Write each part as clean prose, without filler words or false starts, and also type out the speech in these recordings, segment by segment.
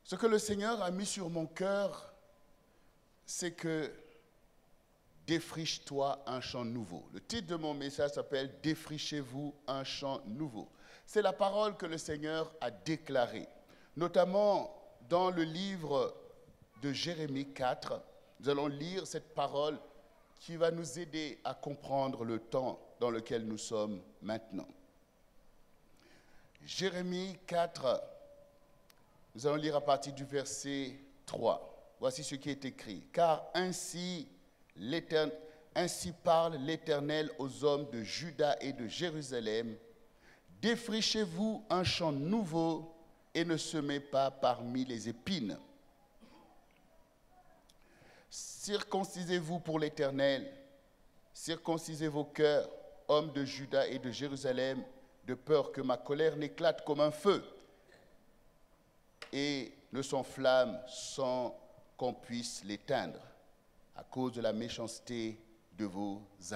Ce que le Seigneur a mis sur mon cœur, c'est que défriche-toi un champ nouveau. Le titre de mon message s'appelle « Défrichez-vous un champ nouveau ». C'est la parole que le Seigneur a déclarée, notamment dans le livre de Jérémie 4. Nous allons lire cette parole qui va nous aider à comprendre le temps dans lequel nous sommes maintenant. Jérémie 4, nous allons lire à partir du verset 3. Voici ce qui est écrit. « Car ainsi parle l'Éternel aux hommes de Juda et de Jérusalem. Défrichez-vous un champ nouveau et ne semez pas parmi les épines. Circoncisez-vous pour l'Éternel, circoncisez vos cœurs, hommes de Juda et de Jérusalem, de peur que ma colère n'éclate comme un feu et ne s'enflamme sans qu'on puisse l'éteindre à cause de la méchanceté de vos actions. »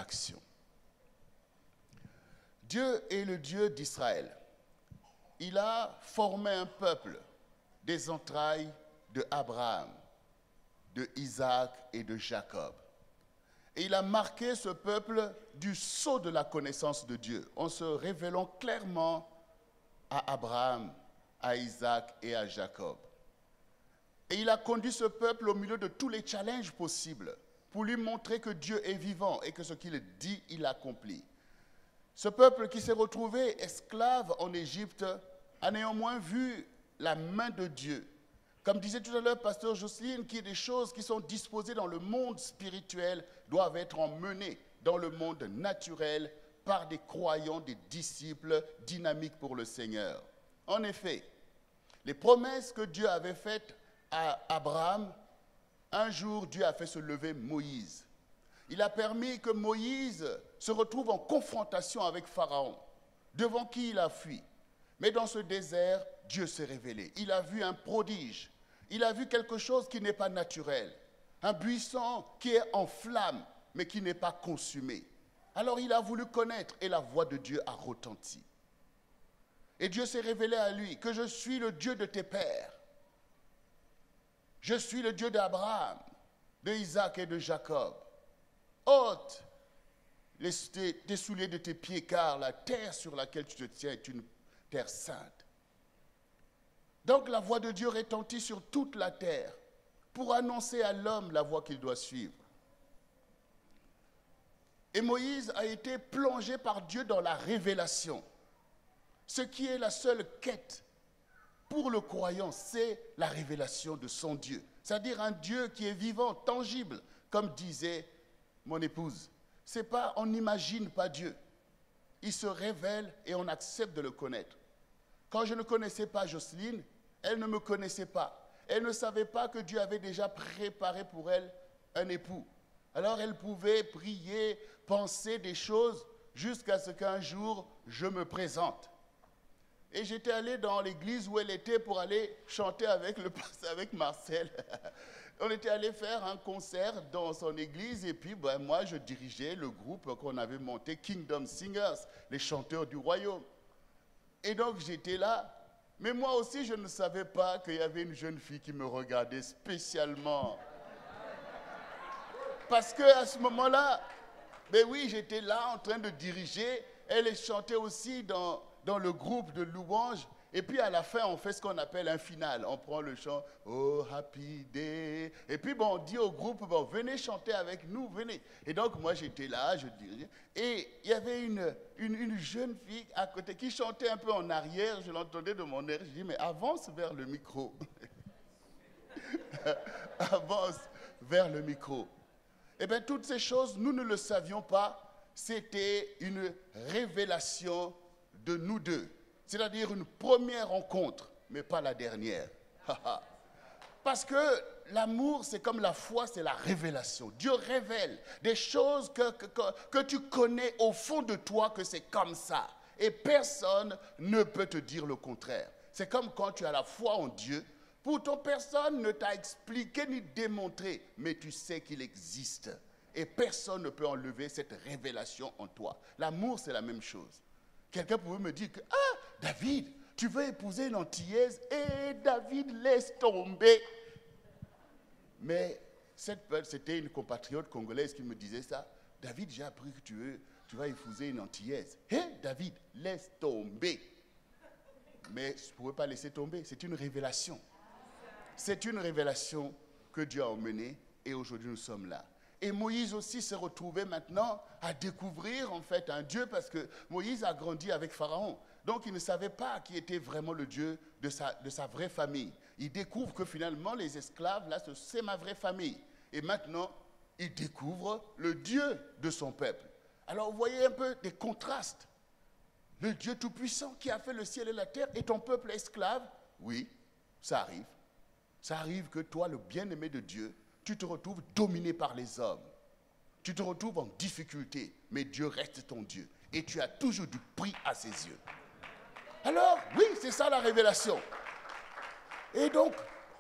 Dieu est le Dieu d'Israël. Il a formé un peuple des entrailles de Abraham, de Isaac et de Jacob. Et il a marqué ce peuple du sceau de la connaissance de Dieu, en se révélant clairement à Abraham, à Isaac et à Jacob. Et il a conduit ce peuple au milieu de tous les challenges possibles pour lui montrer que Dieu est vivant et que ce qu'il dit, il accomplit. Ce peuple qui s'est retrouvé esclave en Égypte a néanmoins vu la main de Dieu. Comme disait tout à l'heure pasteur Jocelyne, qu'il y a des choses qui sont disposées dans le monde spirituel doivent être emmenées dans le monde naturel par des croyants, des disciples dynamiques pour le Seigneur. En effet, les promesses que Dieu avait faites à Abraham, un jour Dieu a fait se lever Moïse. Il a permis que Moïse se retrouve en confrontation avec Pharaon, devant qui il a fui. Mais dans ce désert, Dieu s'est révélé. Il a vu un prodige. Il a vu quelque chose qui n'est pas naturel. Un buisson qui est en flamme, mais qui n'est pas consumé. Alors il a voulu connaître et la voix de Dieu a retenti. Et Dieu s'est révélé à lui que je suis le Dieu de tes pères. Je suis le Dieu d'Abraham, de Isaac et de Jacob. Ôte tes souliers de tes pieds, car la terre sur laquelle tu te tiens est une terre sainte. Donc la voix de Dieu retentit sur toute la terre pour annoncer à l'homme la voie qu'il doit suivre. Et Moïse a été plongé par Dieu dans la révélation. Ce qui est la seule quête pour le croyant, c'est la révélation de son Dieu. C'est-à-dire un Dieu qui est vivant, tangible, comme disait mon épouse. C'est pas, on n'imagine pas Dieu. Il se révèle et on accepte de le connaître. Quand je ne connaissais pas Jocelyne, elle ne me connaissait pas. Elle ne savait pas que Dieu avait déjà préparé pour elle un époux. Alors elle pouvait prier, penser des choses jusqu'à ce qu'un jour je me présente. Et j'étais allé dans l'église où elle était pour aller chanter avec Marcel. On était allé faire un concert dans son église et puis moi je dirigeais le groupe qu'on avait monté, Kingdom Singers, les chanteurs du royaume. Et donc j'étais là, mais moi aussi je ne savais pas qu'il y avait une jeune fille qui me regardait spécialement. Parce qu'à ce moment-là, ben oui, j'étais là en train de diriger, elle chantait aussi dans le groupe de louanges. Et puis à la fin, on fait ce qu'on appelle un final. On prend le chant « Oh, happy day ». Et puis on dit au groupe « Venez chanter avec nous, venez ». Et donc moi j'étais là, je dirigeais. Et il y avait une jeune fille à côté qui chantait un peu en arrière. Je l'entendais de mon air. Je dis « Mais avance vers le micro ». Avance vers le micro. Eh bien toutes ces choses, nous ne le savions pas. C'était une révélation de nous deux. C'est-à-dire une première rencontre, mais pas la dernière. Parce que l'amour, c'est comme la foi, c'est la révélation. Dieu révèle des choses que tu connais au fond de toi, que c'est comme ça. Et personne ne peut te dire le contraire. C'est comme quand tu as la foi en Dieu. Pourtant, personne ne t'a expliqué ni démontré, mais tu sais qu'il existe. Et personne ne peut enlever cette révélation en toi. L'amour, c'est la même chose. Quelqu'un pouvait me dire que, ah, David, tu veux épouser une Antillaise, et David, laisse tomber. Mais c'était une compatriote congolaise qui me disait ça. David, j'ai appris que tu vas épouser une Antillaise. Hé, David, laisse tomber. Mais je ne pouvais pas laisser tomber. C'est une révélation. C'est une révélation que Dieu a emmenée et aujourd'hui nous sommes là. Et Moïse aussi s'est retrouvé maintenant à découvrir en fait un Dieu parce que Moïse a grandi avec Pharaon. Donc il ne savait pas qui était vraiment le Dieu de sa vraie famille. Il découvre que finalement les esclaves, là, c'est ma vraie famille. Et maintenant, il découvre le Dieu de son peuple. Alors vous voyez un peu des contrastes. Le Dieu Tout-Puissant qui a fait le ciel et la terre et ton peuple esclave, oui, ça arrive. Ça arrive que toi, le bien-aimé de Dieu, tu te retrouves dominé par les hommes. Tu te retrouves en difficulté, mais Dieu reste ton Dieu. Et tu as toujours du prix à ses yeux. Alors, oui, c'est ça la révélation. Et donc,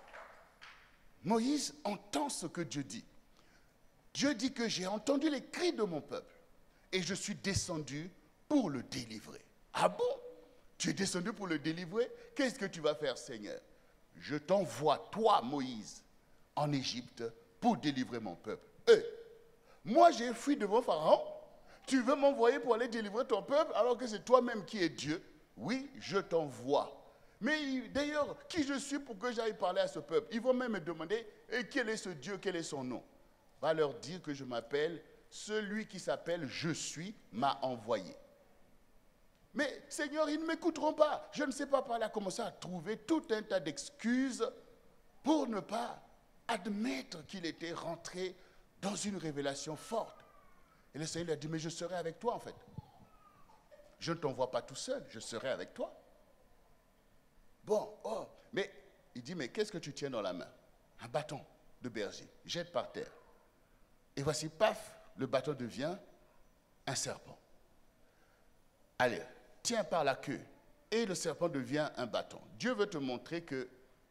Moïse entend ce que Dieu dit. Dieu dit que j'ai entendu les cris de mon peuple et je suis descendu pour le délivrer. Ah bon? Tu es descendu pour le délivrer? Qu'est-ce que tu vas faire, Seigneur? Je t'envoie, toi, Moïse, en Égypte pour délivrer mon peuple. Moi, j'ai fui devant Pharaon. Tu veux m'envoyer pour aller délivrer ton peuple alors que c'est toi-même qui es Dieu? Oui, je t'envoie. Mais d'ailleurs, qui je suis pour que j'aille parler à ce peuple? Ils vont même me demander, quel est ce Dieu, quel est son nom? Va leur dire que je m'appelle, celui qui s'appelle Je suis m'a envoyé. Mais Seigneur, ils ne m'écouteront pas. Je ne sais pas par là commencer à trouver tout un tas d'excuses pour ne pas admettre qu'il était rentré dans une révélation forte. Et le Seigneur lui a dit, mais je serai avec toi en fait. Je ne t'envoie pas tout seul, je serai avec toi. Bon, mais il dit, mais qu'est-ce que tu tiens dans la main? Un bâton de berger, jette par terre. Et voici, paf, le bâton devient un serpent. Allez, tiens par la queue, et le serpent devient un bâton. Dieu veut te montrer que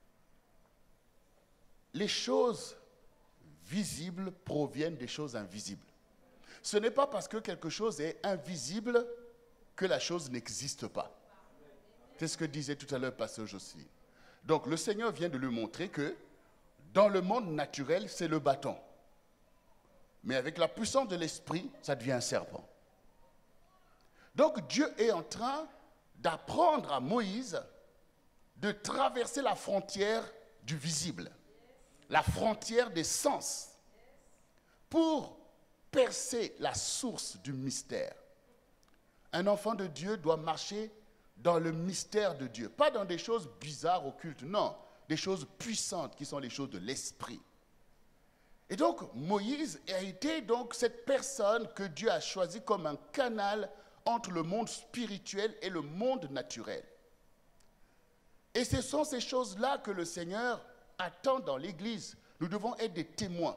les choses visibles proviennent des choses invisibles. Ce n'est pas parce que quelque chose est invisible que la chose n'existe pas. C'est ce que disait tout à l'heure Pasteur Jocelyne. Donc le Seigneur vient de lui montrer que dans le monde naturel, c'est le bâton. Mais avec la puissance de l'esprit, ça devient un serpent. Donc Dieu est en train d'apprendre à Moïse de traverser la frontière du visible, la frontière des sens, pour percer la source du mystère. Un enfant de Dieu doit marcher dans le mystère de Dieu, pas dans des choses bizarres, occultes, non, des choses puissantes qui sont les choses de l'esprit. Et donc Moïse a été donc cette personne que Dieu a choisie comme un canal entre le monde spirituel et le monde naturel. Et ce sont ces choses-là que le Seigneur attend dans l'Église. Nous devons être des témoins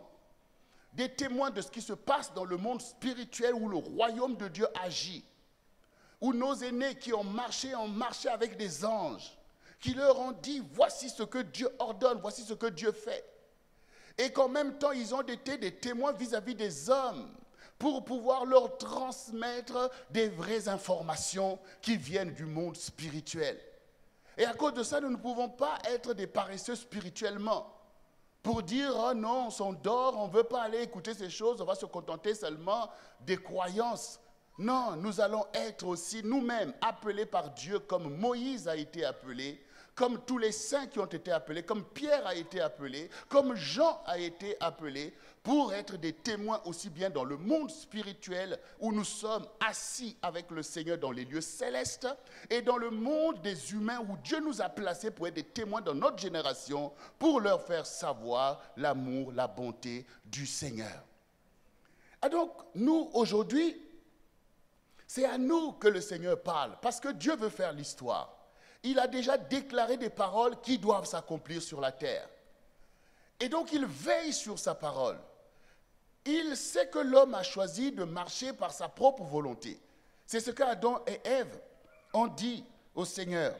de ce qui se passe dans le monde spirituel où le royaume de Dieu agit, où nos aînés qui ont marché avec des anges, qui leur ont dit, voici ce que Dieu ordonne, voici ce que Dieu fait. Et qu'en même temps, ils ont été des témoins vis-à-vis des hommes pour pouvoir leur transmettre des vraies informations qui viennent du monde spirituel. Et à cause de ça, nous ne pouvons pas être des paresseux spirituellement. Pour dire, oh non, on s'endort, on ne veut pas aller écouter ces choses, on va se contenter seulement des croyances. Non, nous allons être aussi nous-mêmes appelés par Dieu comme Moïse a été appelé, comme tous les saints qui ont été appelés, comme Pierre a été appelé, comme Jean a été appelé, pour être des témoins aussi bien dans le monde spirituel où nous sommes assis avec le Seigneur dans les lieux célestes et dans le monde des humains où Dieu nous a placés pour être des témoins dans notre génération pour leur faire savoir l'amour, la bonté du Seigneur. Et donc, nous, aujourd'hui, c'est à nous que le Seigneur parle parce que Dieu veut faire l'histoire. Il a déjà déclaré des paroles qui doivent s'accomplir sur la terre. Et donc, il veille sur sa parole. Il sait que l'homme a choisi de marcher par sa propre volonté. C'est ce qu'Adam et Ève ont dit au Seigneur.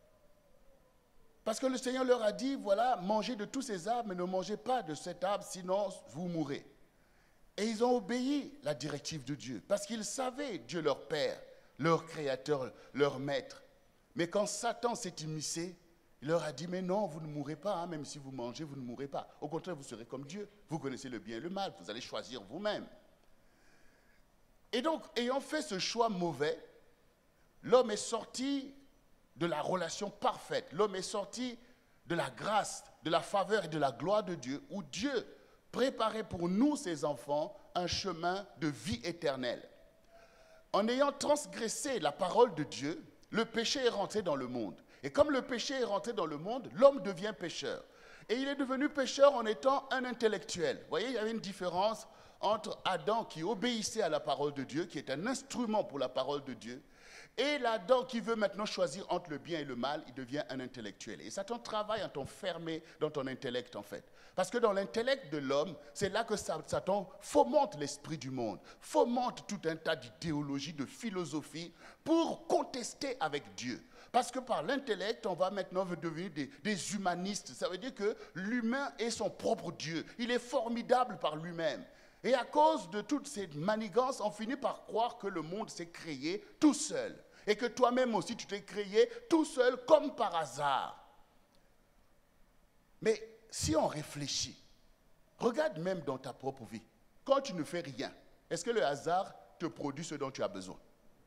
Parce que le Seigneur leur a dit, voilà, mangez de tous ces arbres, mais ne mangez pas de cet arbre, sinon vous mourrez. Et ils ont obéi la directive de Dieu, parce qu'ils savaient Dieu leur Père, leur Créateur, leur Maître. Mais quand Satan s'est immiscé, il leur a dit, mais non, vous ne mourrez pas, hein, même si vous mangez, vous ne mourrez pas. Au contraire, vous serez comme Dieu. Vous connaissez le bien et le mal, vous allez choisir vous-même. Et donc, ayant fait ce choix mauvais, l'homme est sorti de la relation parfaite. L'homme est sorti de la grâce, de la faveur et de la gloire de Dieu, où Dieu préparait pour nous, ses enfants, un chemin de vie éternelle. En ayant transgressé la parole de Dieu, le péché est rentré dans le monde. Et comme le péché est rentré dans le monde, l'homme devient pécheur. Et il est devenu pécheur en étant un intellectuel. Vous voyez, il y avait une différence entre Adam qui obéissait à la parole de Dieu, qui est un instrument pour la parole de Dieu, et l'Adam qui veut maintenant choisir entre le bien et le mal, il devient un intellectuel. Et Satan travaille en t'enfermer dans ton intellect en fait. Parce que dans l'intellect de l'homme, c'est là que Satan fomente l'esprit du monde, fomente tout un tas d'idéologies, de philosophies pour contester avec Dieu. Parce que par l'intellect, on va maintenant devenir des humanistes. Ça veut dire que l'humain est son propre Dieu. Il est formidable par lui-même. Et à cause de toutes ces manigances, on finit par croire que le monde s'est créé tout seul. Et que toi-même aussi, tu t'es créé tout seul comme par hasard. Mais si on réfléchit, regarde même dans ta propre vie, quand tu ne fais rien, est-ce que le hasard te produit ce dont tu as besoin?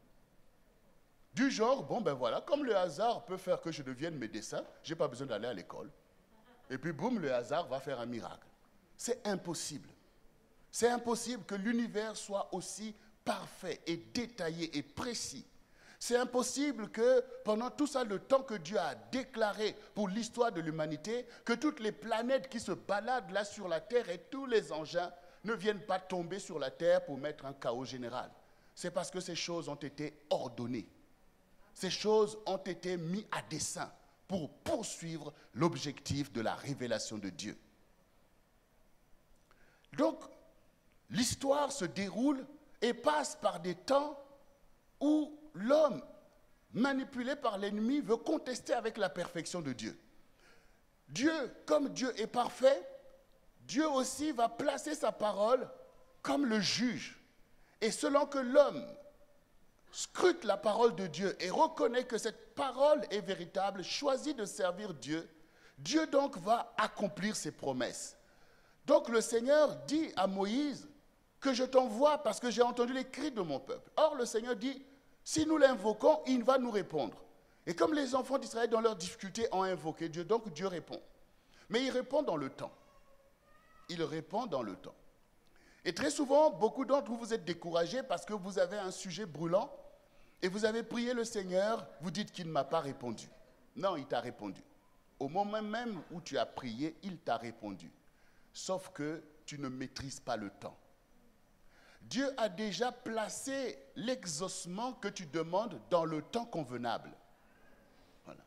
Du genre, bon ben voilà, comme le hasard peut faire que je devienne médecin, je n'ai pas besoin d'aller à l'école. Et puis boum, le hasard va faire un miracle. C'est impossible. C'est impossible que l'univers soit aussi parfait et détaillé et précis. C'est impossible que pendant tout ça, le temps que Dieu a déclaré pour l'histoire de l'humanité, que toutes les planètes qui se baladent là sur la Terre et tous les engins ne viennent pas tomber sur la Terre pour mettre un chaos général. C'est parce que ces choses ont été ordonnées. Ces choses ont été mises à dessein pour poursuivre l'objectif de la révélation de Dieu. Donc, l'histoire se déroule et passe par des temps où l'homme, manipulé par l'ennemi, veut contester avec la perfection de Dieu. Dieu, comme Dieu est parfait, Dieu aussi va placer sa parole comme le juge. Et selon que l'homme scrute la parole de Dieu et reconnaît que cette parole est véritable, choisit de servir Dieu, Dieu donc va accomplir ses promesses. Donc le Seigneur dit à Moïse que je t'envoie parce que j'ai entendu les cris de mon peuple. Or le Seigneur dit, si nous l'invoquons, il va nous répondre. Et comme les enfants d'Israël dans leurs difficultés ont invoqué Dieu, donc Dieu répond. Mais il répond dans le temps. Il répond dans le temps. Et très souvent, beaucoup d'entre vous, vous êtes découragés parce que vous avez un sujet brûlant et vous avez prié le Seigneur, vous dites qu'il ne m'a pas répondu. Non, il t'a répondu. Au moment même où tu as prié, il t'a répondu. Sauf que tu ne maîtrises pas le temps. Dieu a déjà placé l'exaucement que tu demandes dans le temps convenable. Voilà.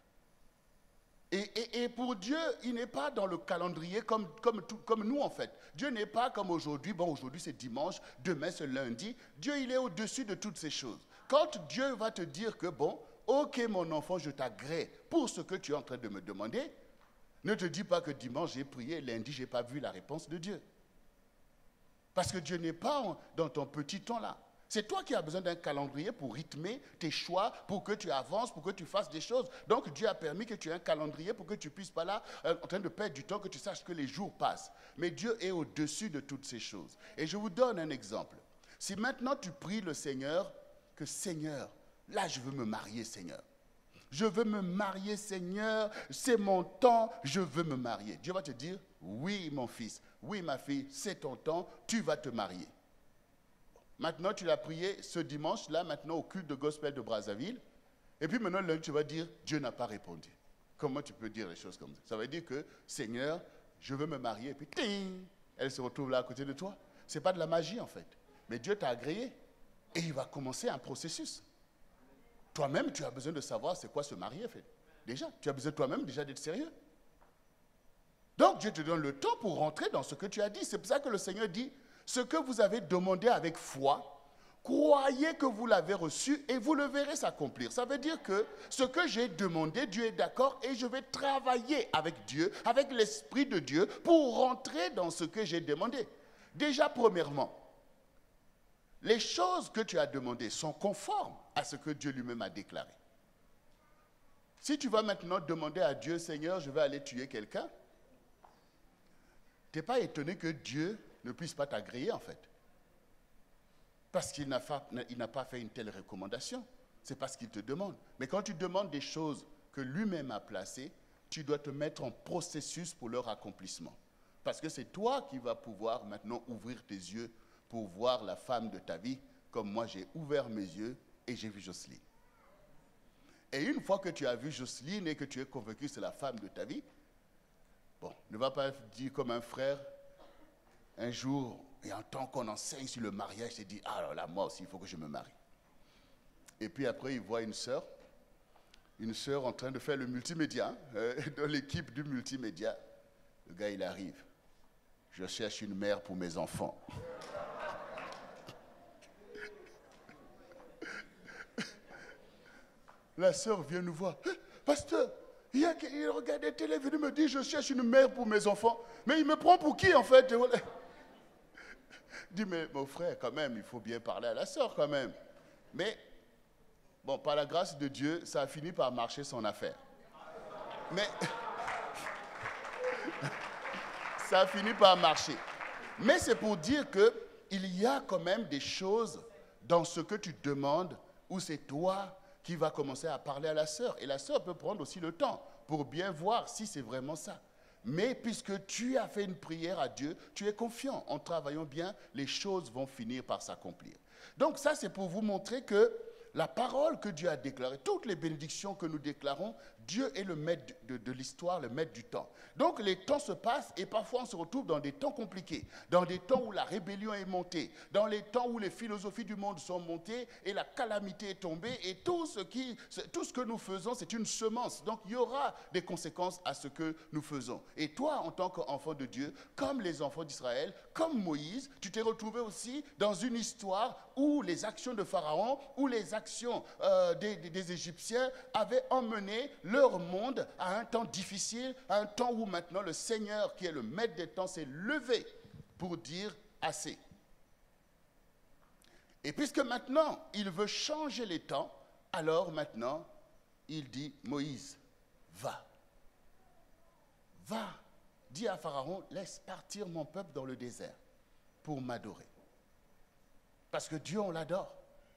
Et pour Dieu, il n'est pas dans le calendrier comme nous en fait. Dieu n'est pas comme aujourd'hui, bon aujourd'hui c'est dimanche, demain c'est lundi. Dieu il est au-dessus de toutes ces choses. Quand Dieu va te dire que bon, ok mon enfant, je t'agrée pour ce que tu es en train de me demander, ne te dis pas que dimanche j'ai prié, lundi j'ai pas vu la réponse de Dieu. Parce que Dieu n'est pas dans ton petit temps là. C'est toi qui as besoin d'un calendrier pour rythmer tes choix, pour que tu avances, pour que tu fasses des choses. Donc Dieu a permis que tu aies un calendrier pour que tu puisses pas là en train de perdre du temps, que tu saches que les jours passent. Mais Dieu est au-dessus de toutes ces choses. Et je vous donne un exemple. Si maintenant tu pries le Seigneur, que Seigneur, là je veux me marier Seigneur. Je veux me marier Seigneur, c'est mon temps, je veux me marier. Dieu va te dire, oui mon fils, oui ma fille, c'est ton temps, tu vas te marier. Maintenant, tu l'as prié ce dimanche, là, maintenant, au culte de gospel de Brazzaville. Et puis maintenant, lundi, tu vas dire, Dieu n'a pas répondu. Comment tu peux dire les choses comme ça? Ça veut dire que, Seigneur, je veux me marier. Et puis, ting, elle se retrouve là à côté de toi. Ce n'est pas de la magie, en fait. Mais Dieu t'a agréé. Et il va commencer un processus. Toi-même, tu as besoin de savoir c'est quoi se marier, en fait. Déjà, tu as besoin toi-même déjà d'être sérieux. Donc, Dieu te donne le temps pour rentrer dans ce que tu as dit. C'est pour ça que le Seigneur dit, ce que vous avez demandé avec foi, croyez que vous l'avez reçu et vous le verrez s'accomplir. Ça veut dire que ce que j'ai demandé, Dieu est d'accord et je vais travailler avec Dieu, avec l'Esprit de Dieu pour rentrer dans ce que j'ai demandé. Déjà, premièrement, les choses que tu as demandées sont conformes à ce que Dieu lui-même a déclaré. Si tu vas maintenant demander à Dieu, Seigneur, je vais aller tuer quelqu'un, tu n'es pas étonné que Dieu ne puisse pas t'agréer en fait. Parce qu'il n'a pas fait une telle recommandation. C'est parce qu'il te demande. Mais quand tu demandes des choses que lui-même a placées, tu dois te mettre en processus pour leur accomplissement. Parce que c'est toi qui vas pouvoir maintenant ouvrir tes yeux pour voir la femme de ta vie, comme moi j'ai ouvert mes yeux et j'ai vu Jocelyne. Et une fois que tu as vu Jocelyne et que tu es convaincu que c'est la femme de ta vie, bon, ne va pas dire comme un frère, un jour, et en tant qu'on enseigne sur le mariage, il s'est dit, ah alors là, moi aussi, il faut que je me marie. Et puis après, il voit une sœur en train de faire le multimédia, dans l'équipe du multimédia. Le gars, il arrive. Je cherche une mère pour mes enfants. La sœur vient nous voir. Pasteur, il regarde la télé, il me dit, je cherche une mère pour mes enfants. Mais il me prend pour qui en fait? Je dis, mais mon frère, quand même, il faut bien parler à la sœur quand même. Mais, bon, par la grâce de Dieu, ça a fini par marcher son affaire. Mais, ça a fini par marcher. Mais c'est pour dire qu'il y a quand même des choses dans ce que tu demandes où c'est toi qui vas commencer à parler à la sœur. Et la sœur peut prendre aussi le temps pour bien voir si c'est vraiment ça. Mais puisque tu as fait une prière à Dieu, tu es confiant. En travaillant bien, les choses vont finir par s'accomplir. Donc ça, c'est pour vous montrer que la parole que Dieu a déclarée, toutes les bénédictions que nous déclarons, Dieu est le maître de l'histoire, le maître du temps. Donc les temps se passent et parfois on se retrouve dans des temps compliqués, dans des temps où la rébellion est montée, dans les temps où les philosophies du monde sont montées et la calamité est tombée et tout ce que nous faisons, c'est une semence. Donc il y aura des conséquences à ce que nous faisons. Et toi, en tant qu'enfant de Dieu, comme les enfants d'Israël, comme Moïse, tu t'es retrouvé aussi dans une histoire où les actions de Pharaon, où les actions des Égyptiens avaient emmené leur monde à un temps difficile, à un temps où maintenant le Seigneur, qui est le maître des temps, s'est levé pour dire assez. Et puisque maintenant, il veut changer les temps, alors maintenant, il dit, Moïse, va. Va, dis à Pharaon, laisse partir mon peuple dans le désert pour m'adorer. Parce que Dieu, on l'adore.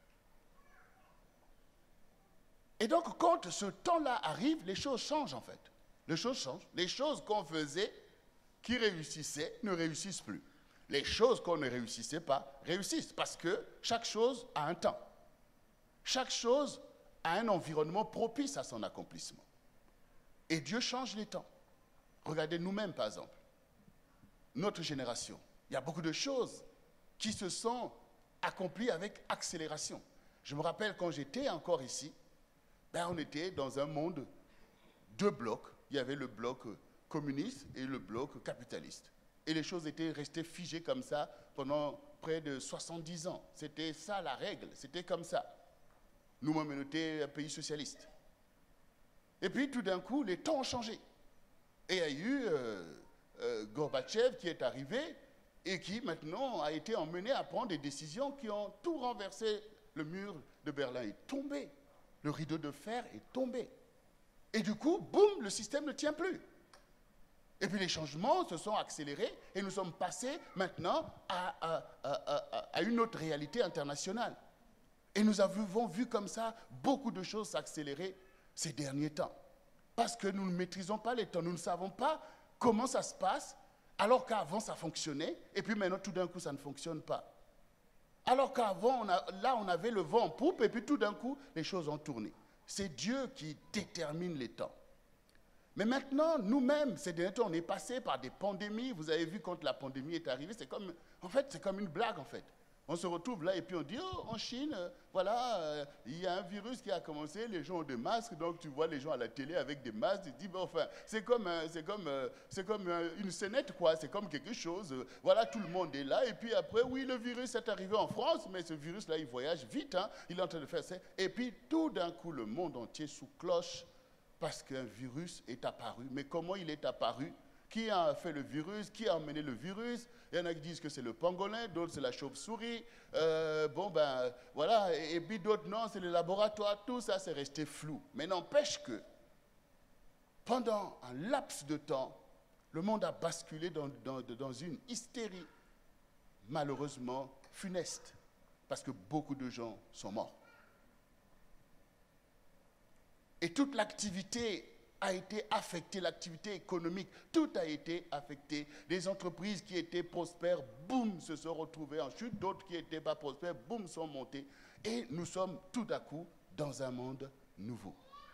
Et donc, quand ce temps-là arrive, les choses changent en fait. Les choses changent. Les choses qu'on faisait, qui réussissaient, ne réussissent plus. Les choses qu'on ne réussissait pas, réussissent. Parce que chaque chose a un temps. Chaque chose a un environnement propice à son accomplissement. Et Dieu change les temps. Regardez nous-mêmes, par exemple. Notre génération. Il y a beaucoup de choses qui se sont accomplies avec accélération. Je me rappelle quand j'étais encore ici, on était dans un monde, deux blocs. Il y avait le bloc communiste et le bloc capitaliste. Et les choses étaient restées figées comme ça pendant près de 70 ans. C'était ça la règle, c'était comme ça. Nous-mêmes, on était un pays socialiste. Et puis tout d'un coup, les temps ont changé. Et il y a eu Gorbatchev qui est arrivé et qui maintenant a été emmené à prendre des décisions qui ont tout renversé. Le mur de Berlin est tombé. Le rideau de fer est tombé. Et du coup, boum, le système ne tient plus. Et puis les changements se sont accélérés et nous sommes passés maintenant à une autre réalité internationale. Et nous avons vu comme ça beaucoup de choses s'accélérer ces derniers temps. Parce que nous ne maîtrisons pas les temps, nous ne savons pas comment ça se passe, alors qu'avant ça fonctionnait, et puis maintenant tout d'un coup ça ne fonctionne pas. Alors qu'avant, on avait le vent en poupe, et puis tout d'un coup, les choses ont tourné. C'est Dieu qui détermine les temps. Mais maintenant, nous-mêmes, ces derniers temps, on est passé par des pandémies. Vous avez vu quand la pandémie est arrivée, c'est comme une blague, en fait. On se retrouve là et puis on dit, oh, en Chine, voilà, il y a un virus qui a commencé, les gens ont des masques, donc tu vois les gens à la télé avec des masques, tu te dis, bon, enfin, c'est comme une scénette, quoi, c'est comme quelque chose, voilà, tout le monde est là, et puis après, oui, le virus est arrivé en France, mais ce virus-là, il voyage vite, hein, il est en train de faire ça, et puis tout d'un coup, le monde entier sous cloche, parce qu'un virus est apparu. Mais comment il est apparu? Qui a fait le virus? Qui a emmené le virus? Il y en a qui disent que c'est le pangolin, d'autres c'est la chauve-souris. Voilà. Et puis d'autres, non, c'est le laboratoire. Tout ça, c'est resté flou. Mais n'empêche que pendant un laps de temps, le monde a basculé dans une hystérie, malheureusement funeste, parce que beaucoup de gens sont morts. Et toute l'activité a été affectée, l'activité économique, tout a été affecté. Des entreprises qui étaient prospères, boum, se sont retrouvées en chute, d'autres qui n'étaient pas prospères, boum, sont montées. Et nous sommes tout à coup dans un monde nouveau.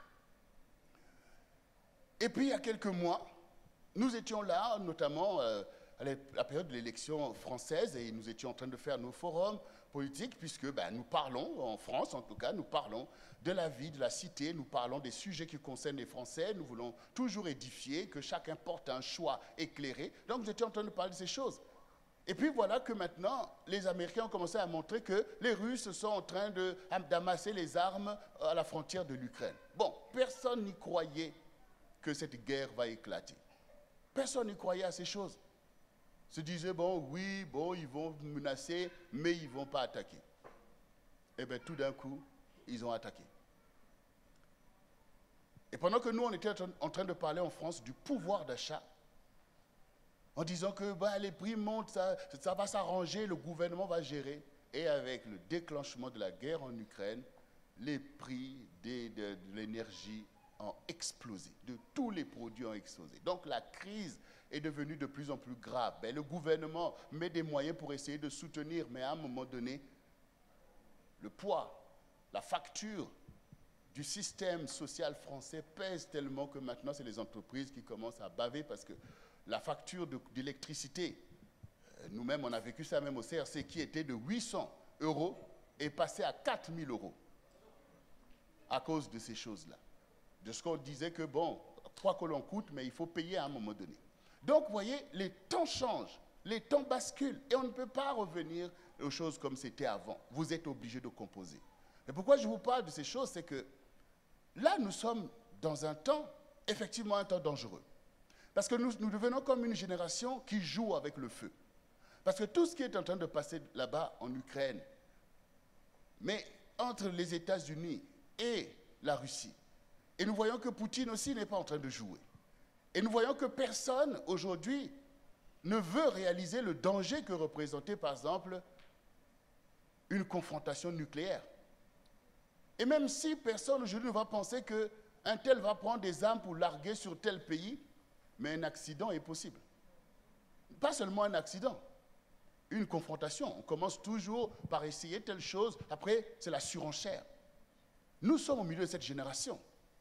Et puis, il y a quelques mois, nous étions là, notamment à la période de l'élection française, et nous étions en train de faire nos forums politiques, puisque nous parlons, en France en tout cas, nous parlons de la vie, de la cité, nous parlons des sujets qui concernent les Français, nous voulons toujours édifier, que chacun porte un choix éclairé. Donc, nous étions en train de parler de ces choses. Et puis voilà que maintenant, les Américains ont commencé à montrer que les Russes sont en train d'amasser les armes à la frontière de l'Ukraine. Bon, personne n'y croyait que cette guerre va éclater. Personne n'y croyait à ces choses. Se disait, bon, oui, bon, ils vont menacer, mais ils ne vont pas attaquer. Et bien, tout d'un coup, ils ont attaqué. Et pendant que nous, on était en train de parler en France du pouvoir d'achat, en disant que les prix montent, ça va s'arranger, le gouvernement va gérer. Et avec le déclenchement de la guerre en Ukraine, les prix de l'énergie ont explosé, de tous les produits ont explosé. Donc la crise est devenue de plus en plus grave. Et le gouvernement met des moyens pour essayer de soutenir, mais à un moment donné, le poids, la facture du système social français pèse tellement que maintenant, c'est les entreprises qui commencent à baver parce que la facture d'électricité, nous-mêmes, on a vécu ça même au CRC, qui était de 800 € est passée à 4 000 € à cause de ces choses-là. De ce qu'on disait que, bon, quoi que l'on coûte, mais il faut payer à un moment donné. Donc, vous voyez, les temps changent, les temps basculent, et on ne peut pas revenir aux choses comme c'était avant. Vous êtes obligé de composer. Et pourquoi je vous parle de ces choses, c'est que là, nous sommes dans un temps, effectivement un temps dangereux. Parce que nous devenons comme une génération qui joue avec le feu. Parce que tout ce qui est en train de passer là-bas en Ukraine, mais entre les États-Unis et la Russie, et nous voyons que Poutine aussi n'est pas en train de jouer. Et nous voyons que personne aujourd'hui ne veut réaliser le danger que représentait par exemple une confrontation nucléaire. Et même si personne aujourd'hui ne va penser qu'un tel va prendre des armes pour larguer sur tel pays, mais un accident est possible. Pas seulement un accident, une confrontation. On commence toujours par essayer telle chose, après c'est la surenchère. Nous sommes au milieu de cette génération.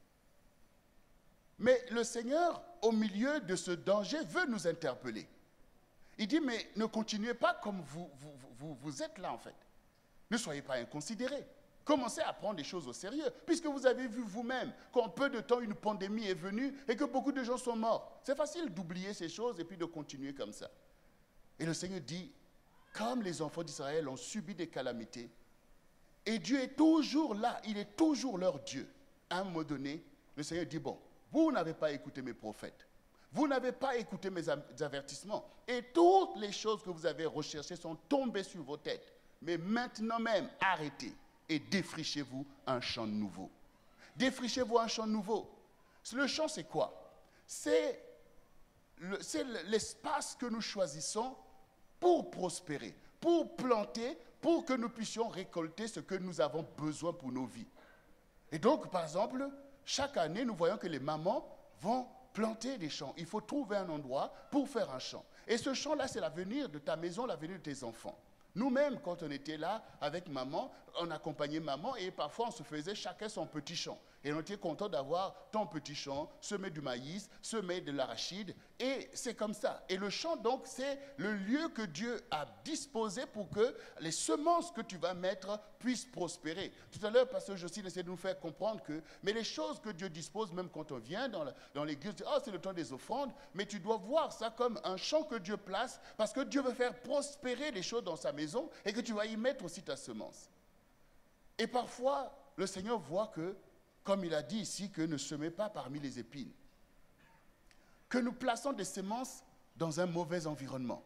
Mais le Seigneur, au milieu de ce danger, veut nous interpeller. Il dit, mais ne continuez pas comme vous êtes là en fait. Ne soyez pas inconsidérés. Commencez à prendre les choses au sérieux, puisque vous avez vu vous-même qu'en peu de temps, une pandémie est venue et que beaucoup de gens sont morts. C'est facile d'oublier ces choses et puis de continuer comme ça. Et le Seigneur dit, comme les enfants d'Israël ont subi des calamités, et Dieu est toujours là, il est toujours leur Dieu. À un moment donné, le Seigneur dit, bon, vous n'avez pas écouté mes prophètes. Vous n'avez pas écouté mes avertissements. Et toutes les choses que vous avez recherchées sont tombées sur vos têtes. Mais maintenant même, arrêtez et défrichez-vous un champ nouveau. Défrichez-vous un champ nouveau. Le champ, c'est quoi? C'est l'espace que nous choisissons pour prospérer, pour planter, pour que nous puissions récolter ce que nous avons besoin pour nos vies. Et donc, par exemple, chaque année, nous voyons que les mamans vont planter des champs. Il faut trouver un endroit pour faire un champ. Et ce champ-là, c'est l'avenir de ta maison, l'avenir de tes enfants. Nous-mêmes, quand on était là avec maman, on accompagnait maman et parfois on se faisait chacun son petit champ. Et on était content d'avoir ton petit champ, semer du maïs, semer de l'arachide. Et c'est comme ça. Et le champ, donc, c'est le lieu que Dieu a disposé pour que les semences que tu vas mettre puissent prospérer. Tout à l'heure, Pasteur Jocelyne essaie de nous faire comprendre que, mais les choses que Dieu dispose, même quand on vient dans l'église, c'est le temps des offrandes, mais tu dois voir ça comme un champ que Dieu place, parce que Dieu veut faire prospérer les choses dans sa maison et que tu vas y mettre aussi ta semence. Et parfois, le Seigneur voit que, comme il a dit ici, que ne semez pas parmi les épines. Que nous plaçons des semences dans un mauvais environnement.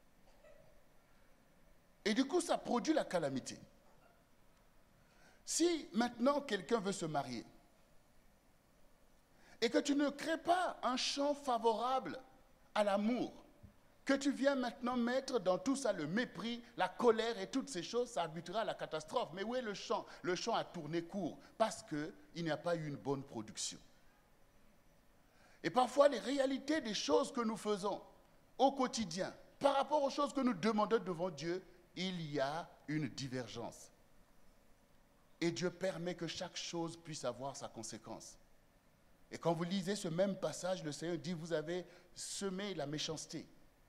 Et du coup, ça produit la calamité. Si maintenant quelqu'un veut se marier, Et que tu ne crées pas un champ favorable à l'amour. Que tu viens maintenant mettre dans tout ça le mépris, la colère et toutes ces choses, ça abutera à la catastrophe. Mais où est le champ? Le champ a tourné court parce qu'il n'y a pas eu une bonne production. Et parfois, les réalités des choses que nous faisons au quotidien, par rapport aux choses que nous demandons devant Dieu, il y a une divergence. Et Dieu permet que chaque chose puisse avoir sa conséquence. Et quand vous lisez ce même passage, le Seigneur dit, vous avez semé la méchanceté.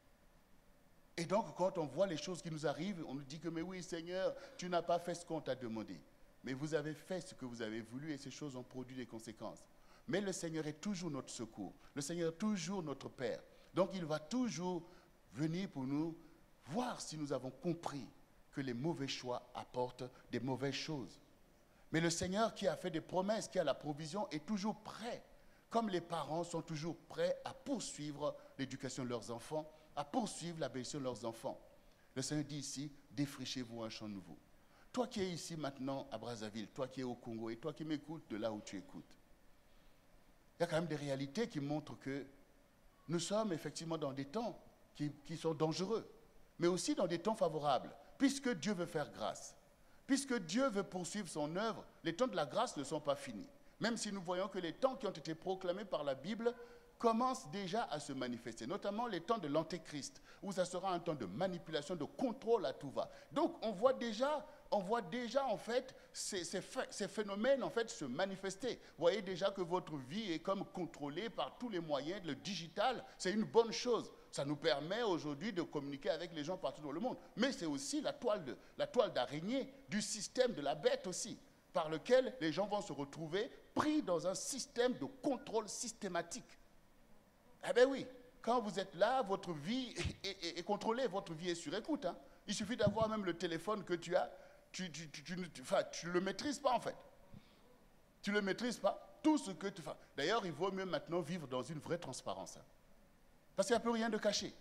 Et donc, quand on voit les choses qui nous arrivent, on nous dit que, mais oui, Seigneur, tu n'as pas fait ce qu'on t'a demandé. Mais vous avez fait ce que vous avez voulu et ces choses ont produit des conséquences. Mais le Seigneur est toujours notre secours. Le Seigneur est toujours notre Père. Donc, il va toujours venir pour nous voir si nous avons compris que les mauvais choix apportent des mauvaises choses. Mais le Seigneur qui a fait des promesses, qui a la provision, est toujours prêt. Comme les parents sont toujours prêts à poursuivre l'éducation de leurs enfants, à poursuivre la bénédiction de leurs enfants. Le Seigneur dit ici, défrichez-vous un champ nouveau. Toi qui es ici maintenant à Brazzaville, toi qui es au Congo et toi qui m'écoutes de là où tu écoutes, il y a quand même des réalités qui montrent que nous sommes effectivement dans des temps qui sont dangereux, mais aussi dans des temps favorables, puisque Dieu veut faire grâce. Puisque Dieu veut poursuivre son œuvre, les temps de la grâce ne sont pas finis. Même si nous voyons que les temps qui ont été proclamés par la Bible commencent déjà à se manifester, notamment les temps de l'Antéchrist, où ça sera un temps de manipulation, de contrôle à tout va. Donc on voit déjà en fait ces phénomènes en fait se manifester. Vous voyez déjà que votre vie est comme contrôlée par tous les moyens, le digital, c'est une bonne chose. Ça nous permet aujourd'hui de communiquer avec les gens partout dans le monde. Mais c'est aussi la toile d'araignée du système de la bête aussi, par lequel les gens vont se retrouver pris dans un système de contrôle systématique. Eh bien oui, quand vous êtes là, votre vie est contrôlée, votre vie est sur écoute. Hein. Il suffit d'avoir même le téléphone que tu as, tu ne le maîtrises pas en fait. Tu ne le maîtrises pas, tout ce que tu fais. D'ailleurs, il vaut mieux maintenant vivre dans une vraie transparence. Hein. Parce qu'il n'y a plus rien de caché.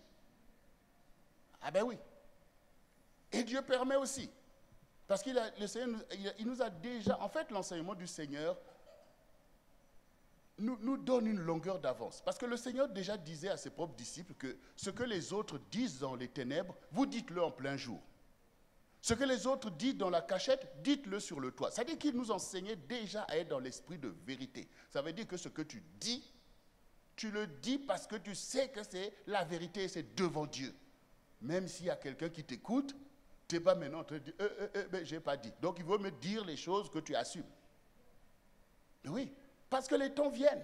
Ah ben oui. Et Dieu permet aussi. Parce que le Seigneur, il nous a déjà... En fait, l'enseignement du Seigneur nous donne une longueur d'avance. Parce que le Seigneur déjà disait à ses propres disciples que ce que les autres disent dans les ténèbres, vous dites-le en plein jour. Ce que les autres disent dans la cachette, dites-le sur le toit. Ça veut dire qu'il nous enseignait déjà à être dans l'esprit de vérité. Ça veut dire que ce que tu dis, tu le dis parce que tu sais que c'est la vérité et c'est devant Dieu. Même s'il y a quelqu'un qui t'écoute, tu n'es pas maintenant en train de dire « je n'ai pas dit ». Donc il vaut me dire les choses que tu assumes. Oui, parce que les temps viennent.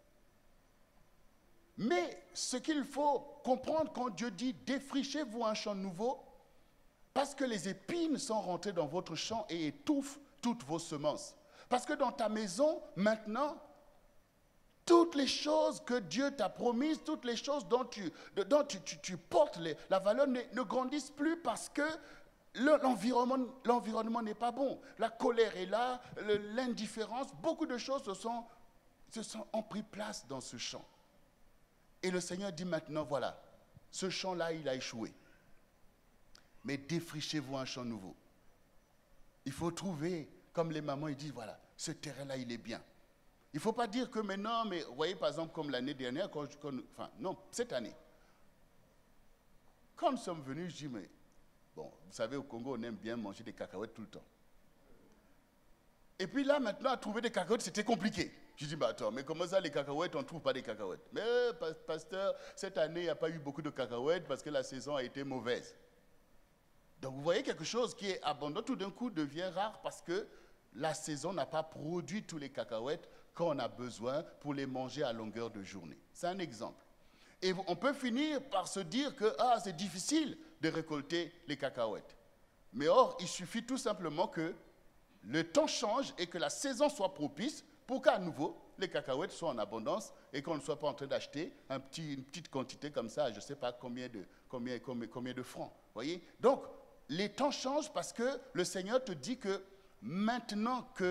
Mais ce qu'il faut comprendre quand Dieu dit « défrichez-vous un champ nouveau », parce que les épines sont rentrées dans votre champ et étouffent toutes vos semences. Parce que dans ta maison, maintenant, toutes les choses que Dieu t'a promises, toutes les choses dont tu portes la valeur ne grandissent plus parce que l'environnement n'est pas bon. La colère est là, l'indifférence, beaucoup de choses ont pris place dans ce champ. Et le Seigneur dit maintenant, voilà, ce champ-là, il a échoué. Mais défrichez-vous un champ nouveau. Il faut trouver, comme les mamans, ils disent, voilà, ce terrain-là, il est bien. Il ne faut pas dire que maintenant, mais vous voyez, par exemple, comme l'année dernière, cette année, quand nous sommes venus, je dis, mais, bon, vous savez, au Congo, on aime bien manger des cacahuètes tout le temps. Et puis là, maintenant, à trouver des cacahuètes, c'était compliqué. Je dis, bah attends, mais comment ça, les cacahuètes, on ne trouve pas des cacahuètes? Mais, pasteur, cette année, il n'y a pas eu beaucoup de cacahuètes parce que la saison a été mauvaise. Donc, vous voyez quelque chose qui est abondant, tout d'un coup, devient rare parce que la saison n'a pas produit tous les cacahuètes qu'on a besoin pour les manger à longueur de journée. C'est un exemple. Et on peut finir par se dire que c'est difficile de récolter les cacahuètes. Mais or, il suffit tout simplement que le temps change et que la saison soit propice pour qu'à nouveau, les cacahuètes soient en abondance et qu'on ne soit pas en train d'acheter une petite quantité comme ça, je ne sais pas combien de francs. Voyez? Donc, les temps changent parce que le Seigneur te dit que maintenant que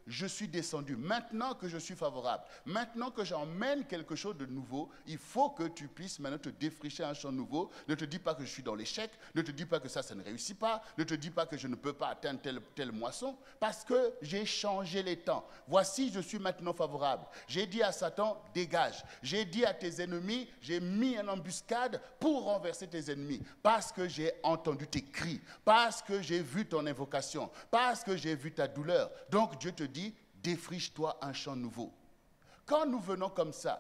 je suis descendu, maintenant que je suis favorable, maintenant que j'emmène quelque chose de nouveau, il faut que tu puisses maintenant te défricher un champ nouveau. Ne te dis pas que je suis dans l'échec, ne te dis pas que ça ne réussit pas, ne te dis pas que je ne peux pas atteindre telle moisson, parce que j'ai changé les temps. Voici, je suis maintenant favorable. J'ai dit à Satan, dégage. J'ai dit à tes ennemis, j'ai mis une embuscade pour renverser tes ennemis, parce que j'ai entendu tes cris, parce que j'ai vu ton invocation, parce que j'ai vu ta douleur. Donc Dieu te dit, défriche-toi un champ nouveau. Quand nous venons comme ça,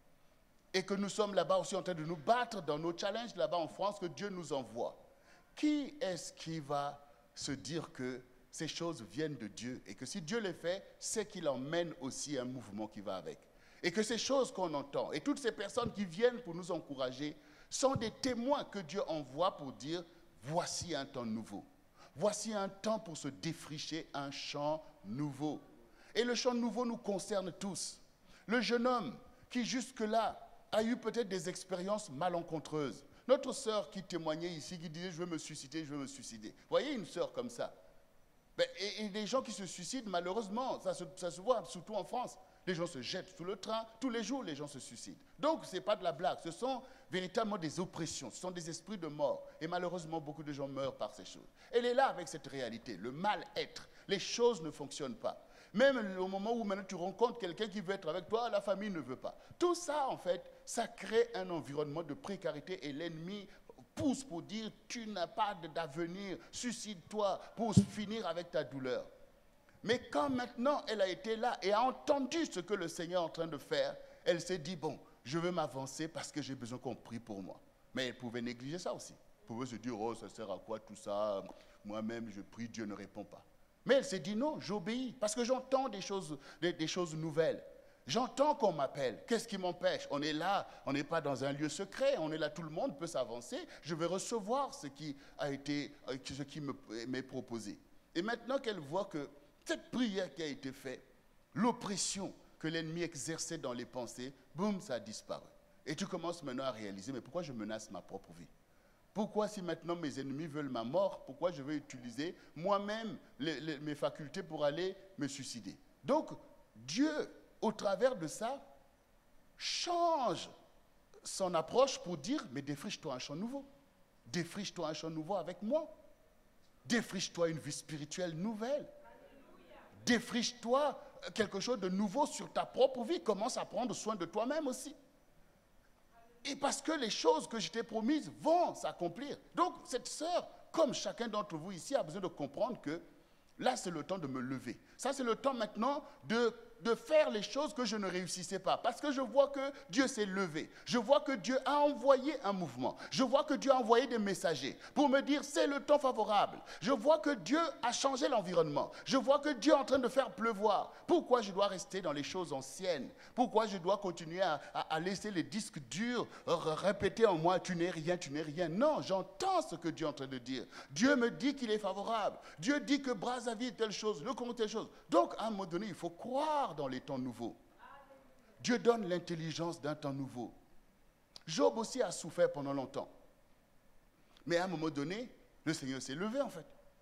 et que nous sommes là-bas aussi en train de nous battre dans nos challenges là-bas en France que Dieu nous envoie, qui est-ce qui va se dire que ces choses viennent de Dieu et que si Dieu les fait, c'est qu'il emmène aussi un mouvement qui va avec. Et que ces choses qu'on entend et toutes ces personnes qui viennent pour nous encourager sont des témoins que Dieu envoie pour dire, voici un temps nouveau. Voici un temps pour se défricher un champ nouveau. Et le champ nouveau nous concerne tous. Le jeune homme qui jusque-là a eu peut-être des expériences malencontreuses. Notre sœur qui témoignait ici, qui disait « je veux me suicider, je veux me suicider ». Vous voyez une sœur comme ça. Et des gens qui se suicident, malheureusement, ça se voit surtout en France. Les gens se jettent sous le train, tous les jours les gens se suicident. Donc ce n'est pas de la blague, ce sont véritablement des oppressions, ce sont des esprits de mort. Et malheureusement, beaucoup de gens meurent par ces choses. Elle est là avec cette réalité, le mal-être. Les choses ne fonctionnent pas. Même au moment où maintenant tu rencontres quelqu'un qui veut être avec toi, la famille ne veut pas. Tout ça, en fait, ça crée un environnement de précarité et l'ennemi pousse pour dire tu n'as pas d'avenir, suicide-toi pour finir avec ta douleur. Mais quand maintenant elle a été là et a entendu ce que le Seigneur est en train de faire, elle s'est dit bon, je veux m'avancer parce que j'ai besoin qu'on prie pour moi. Mais elle pouvait négliger ça aussi. Elle pouvait se dire oh ça sert à quoi tout ça, moi-même je prie, Dieu ne répond pas. Mais elle s'est dit non, j'obéis parce que j'entends des choses nouvelles. J'entends qu'on m'appelle. Qu'est-ce qui m'empêche? On est là, on n'est pas dans un lieu secret, on est là, tout le monde peut s'avancer. Je vais recevoir ce qui m'est proposé. Et maintenant qu'elle voit que cette prière qui a été faite, l'oppression que l'ennemi exerçait dans les pensées, boum, ça a disparu. Et tu commences maintenant à réaliser, mais pourquoi je menace ma propre vie? Pourquoi si maintenant mes ennemis veulent ma mort, pourquoi je vais utiliser moi-même mes facultés pour aller me suicider? Donc, Dieu, au travers de ça, change son approche pour dire, mais défriche-toi un champ nouveau. Défriche-toi un champ nouveau avec moi. Défriche-toi une vie spirituelle nouvelle. Défriche-toi quelque chose de nouveau sur ta propre vie. Commence à prendre soin de toi-même aussi. Et parce que les choses que je t'ai promises vont s'accomplir. Donc, cette sœur, comme chacun d'entre vous ici, a besoin de comprendre que là, c'est le temps de me lever. Ça, c'est le temps maintenant de faire les choses que je ne réussissais pas. Parce que je vois que Dieu s'est levé. Je vois que Dieu a envoyé un mouvement. Je vois que Dieu a envoyé des messagers pour me dire c'est le temps favorable. Je vois que Dieu a changé l'environnement. Je vois que Dieu est en train de faire pleuvoir. Pourquoi je dois rester dans les choses anciennes? Pourquoi je dois continuer à laisser les disques durs répéter en moi tu n'es rien, tu n'es rien? Non, j'entends ce que Dieu est en train de dire. Dieu me dit qu'il est favorable. Dieu dit que Brazzaville telle chose, le Congo telle chose. Donc à un moment donné, il faut croire dans les temps nouveaux. Dieu donne l'intelligence d'un temps nouveau. Job aussi a souffert pendant longtemps. Mais à un moment donné, le Seigneur s'est levé en fait.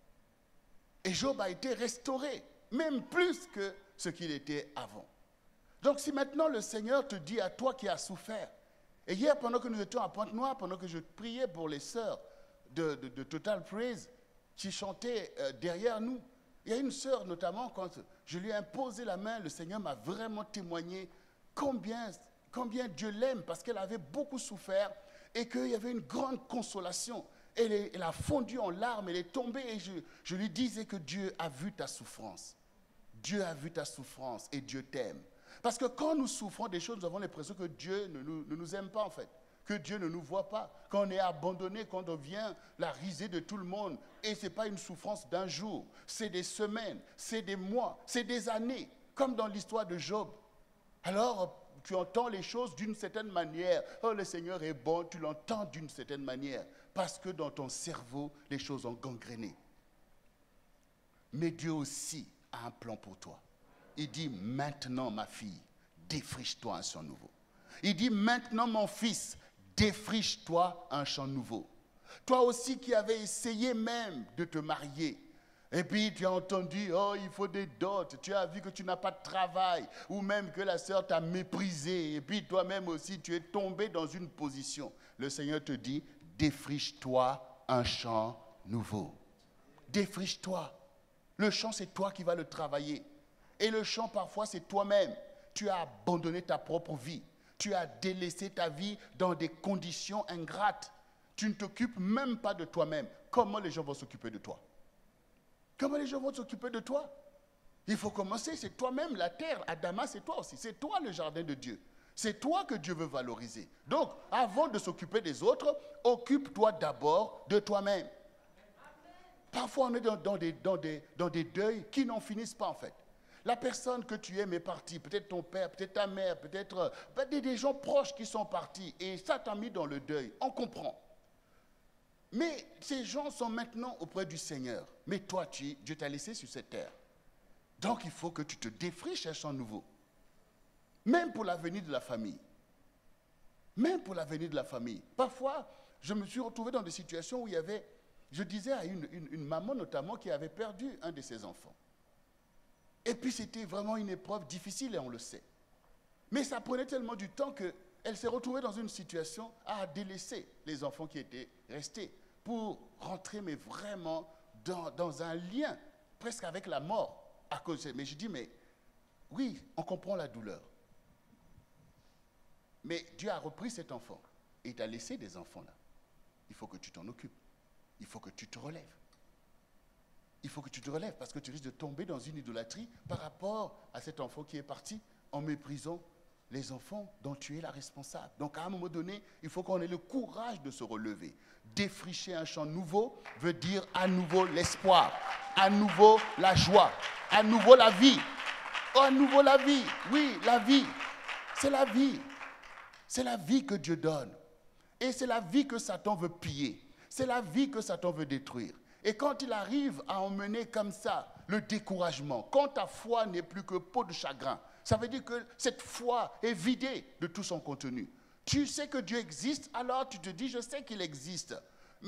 Et Job a été restauré, même plus que ce qu'il était avant. Donc si maintenant le Seigneur te dit à toi qui as souffert, et hier pendant que nous étions à Pointe-Noire, pendant que je priais pour les sœurs de Total Praise qui chantaient derrière nous, il y a une sœur notamment, quand je lui ai imposé la main, le Seigneur m'a vraiment témoigné combien Dieu l'aime, parce qu'elle avait beaucoup souffert et qu'il y avait une grande consolation. Elle a fondu en larmes, elle est tombée et je lui disais que Dieu a vu ta souffrance. Dieu a vu ta souffrance et Dieu t'aime. Parce que quand nous souffrons des choses, nous avons l'impression que Dieu ne nous aime pas en fait. Que Dieu ne nous voit pas, qu'on est abandonné, qu'on devient la risée de tout le monde. Et ce n'est pas une souffrance d'un jour, c'est des semaines, c'est des mois, c'est des années, comme dans l'histoire de Job. Alors, tu entends les choses d'une certaine manière. Oh, le Seigneur est bon, tu l'entends d'une certaine manière, parce que dans ton cerveau, les choses ont gangréné. Mais Dieu aussi a un plan pour toi. Il dit, maintenant ma fille, défriche-toi un champ nouveau. Il dit, maintenant mon fils, défriche-toi un champ nouveau. Toi aussi qui avais essayé même de te marier, Et puis tu as entendu, oh, il faut des dots, tu as vu que tu n'as pas de travail, ou même que la sœur t'a méprisé, et puis toi-même aussi tu es tombé dans une position. Le Seigneur te dit, défriche-toi un champ nouveau. Défriche-toi. Le champ, c'est toi qui vas le travailler. Et le champ, parfois, c'est toi-même. Tu as abandonné ta propre vie. Tu as délaissé ta vie dans des conditions ingrates. Tu ne t'occupes même pas de toi-même. Comment les gens vont s'occuper de toi? Comment les gens vont s'occuper de toi? Il faut commencer, c'est toi-même la terre. Adama, c'est toi aussi. C'est toi le jardin de Dieu. C'est toi que Dieu veut valoriser. Donc, avant de s'occuper des autres, occupe-toi d'abord de toi-même. Parfois, on est dans des deuils qui n'en finissent pas en fait. La personne que tu aimes est partie, peut-être ton père, peut-être ta mère, peut-être des gens proches qui sont partis. Et ça t'a mis dans le deuil, on comprend. Mais ces gens sont maintenant auprès du Seigneur. Mais toi, Dieu t'a laissé sur cette terre. Donc, il faut que tu te défriches un champ nouveau. Même pour l'avenir de la famille. Même pour l'avenir de la famille. Parfois, je me suis retrouvé dans des situations où il y avait, je disais à une maman notamment qui avait perdu un de ses enfants. Et puis c'était vraiment une épreuve difficile et on le sait. Mais ça prenait tellement du temps qu'elle s'est retrouvée dans une situation à délaisser les enfants qui étaient restés pour rentrer mais vraiment dans un lien presque avec la mort. Mais je dis, mais oui, on comprend la douleur. Mais Dieu a repris cet enfant et il t'a laissé des enfants là. Il faut que tu t'en occupes. Il faut que tu te relèves. Il faut que tu te relèves parce que tu risques de tomber dans une idolâtrie par rapport à cet enfant qui est parti en méprisant les enfants dont tu es la responsable. Donc à un moment donné, il faut qu'on ait le courage de se relever. Défricher un champ nouveau veut dire à nouveau l'espoir, à nouveau la joie, à nouveau la vie. Oh, à nouveau la vie, oui, la vie, c'est la vie. C'est la vie que Dieu donne. Et c'est la vie que Satan veut piller. C'est la vie que Satan veut détruire. Et quand il arrive à emmener comme ça le découragement, quand ta foi n'est plus que peau de chagrin, ça veut dire que cette foi est vidée de tout son contenu. Tu sais que Dieu existe, alors tu te dis, je sais qu'il existe.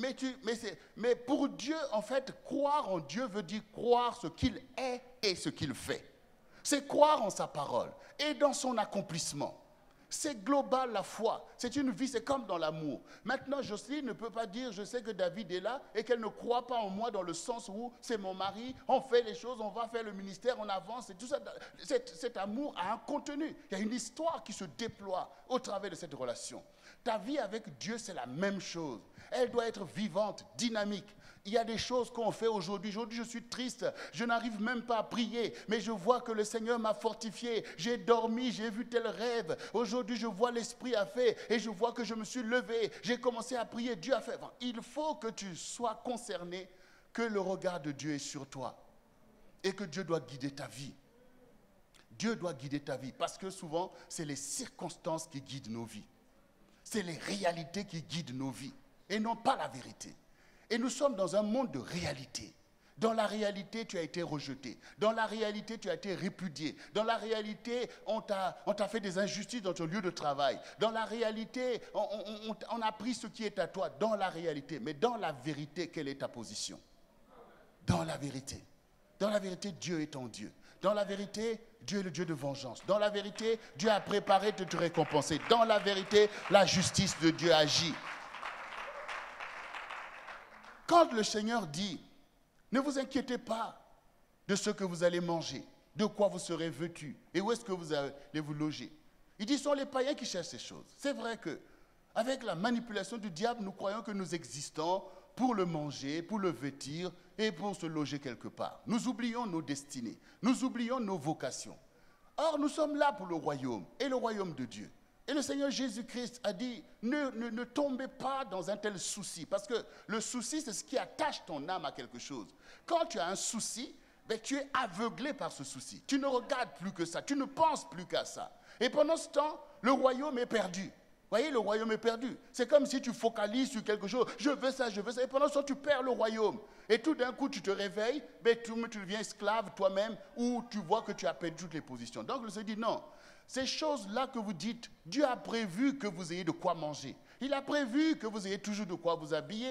Mais pour Dieu, en fait, croire en Dieu veut dire croire ce qu'il est et ce qu'il fait. C'est croire en sa parole et dans son accomplissement. C'est global la foi, c'est une vie, c'est comme dans l'amour. Maintenant, Jocelyne ne peut pas dire, je sais que David est là et qu'elle ne croit pas en moi dans le sens où c'est mon mari, on fait les choses, on va faire le ministère, on avance et tout ça. Cet amour a un contenu, il y a une histoire qui se déploie au travers de cette relation. Ta vie avec Dieu, c'est la même chose. Elle doit être vivante, dynamique. Il y a des choses qu'on fait aujourd'hui. Aujourd'hui, je suis triste. Je n'arrive même pas à prier. Mais je vois que le Seigneur m'a fortifié. J'ai dormi, j'ai vu tel rêve. Aujourd'hui, je vois l'Esprit a fait. Et je vois que je me suis levé. J'ai commencé à prier. Dieu a fait. Enfin, il faut que tu sois concerné, que le regard de Dieu est sur toi. Et que Dieu doit guider ta vie. Dieu doit guider ta vie. Parce que souvent, c'est les circonstances qui guident nos vies. C'est les réalités qui guident nos vies. Et non pas la vérité. Et nous sommes dans un monde de réalité. Dans la réalité, tu as été rejeté. Dans la réalité, tu as été répudié. Dans la réalité, on t'a fait des injustices dans ton lieu de travail. Dans la réalité, on a pris ce qui est à toi. Dans la réalité. Mais dans la vérité, quelle est ta position? Dans la vérité. Dans la vérité, Dieu est ton Dieu. Dans la vérité, Dieu est le Dieu de vengeance. Dans la vérité, Dieu a préparé de te récompenser. Dans la vérité, la justice de Dieu agit. Quand le Seigneur dit, ne vous inquiétez pas de ce que vous allez manger, de quoi vous serez vêtus et où est-ce que vous allez vous loger. Il dit, ce sont les païens qui cherchent ces choses. C'est vrai que, avec la manipulation du diable, nous croyons que nous existons pour le manger, pour le vêtir et pour se loger quelque part. Nous oublions nos destinées, nous oublions nos vocations. Or, nous sommes là pour le royaume et le royaume de Dieu. Et le Seigneur Jésus-Christ a dit, ne tombez pas dans un tel souci. Parce que le souci, c'est ce qui attache ton âme à quelque chose. Quand tu as un souci, ben, tu es aveuglé par ce souci. Tu ne regardes plus que ça, tu ne penses plus qu'à ça. Et pendant ce temps, le royaume est perdu. Vous voyez, le royaume est perdu. C'est comme si tu focalises sur quelque chose. Je veux ça, je veux ça. Et pendant ce temps, tu perds le royaume. Et tout d'un coup, tu te réveilles, ben, tu deviens esclave toi-même, ou tu vois que tu as perdu toutes les positions. Donc, le Seigneur dit non. Ces choses-là que vous dites, Dieu a prévu que vous ayez de quoi manger. Il a prévu que vous ayez toujours de quoi vous habiller.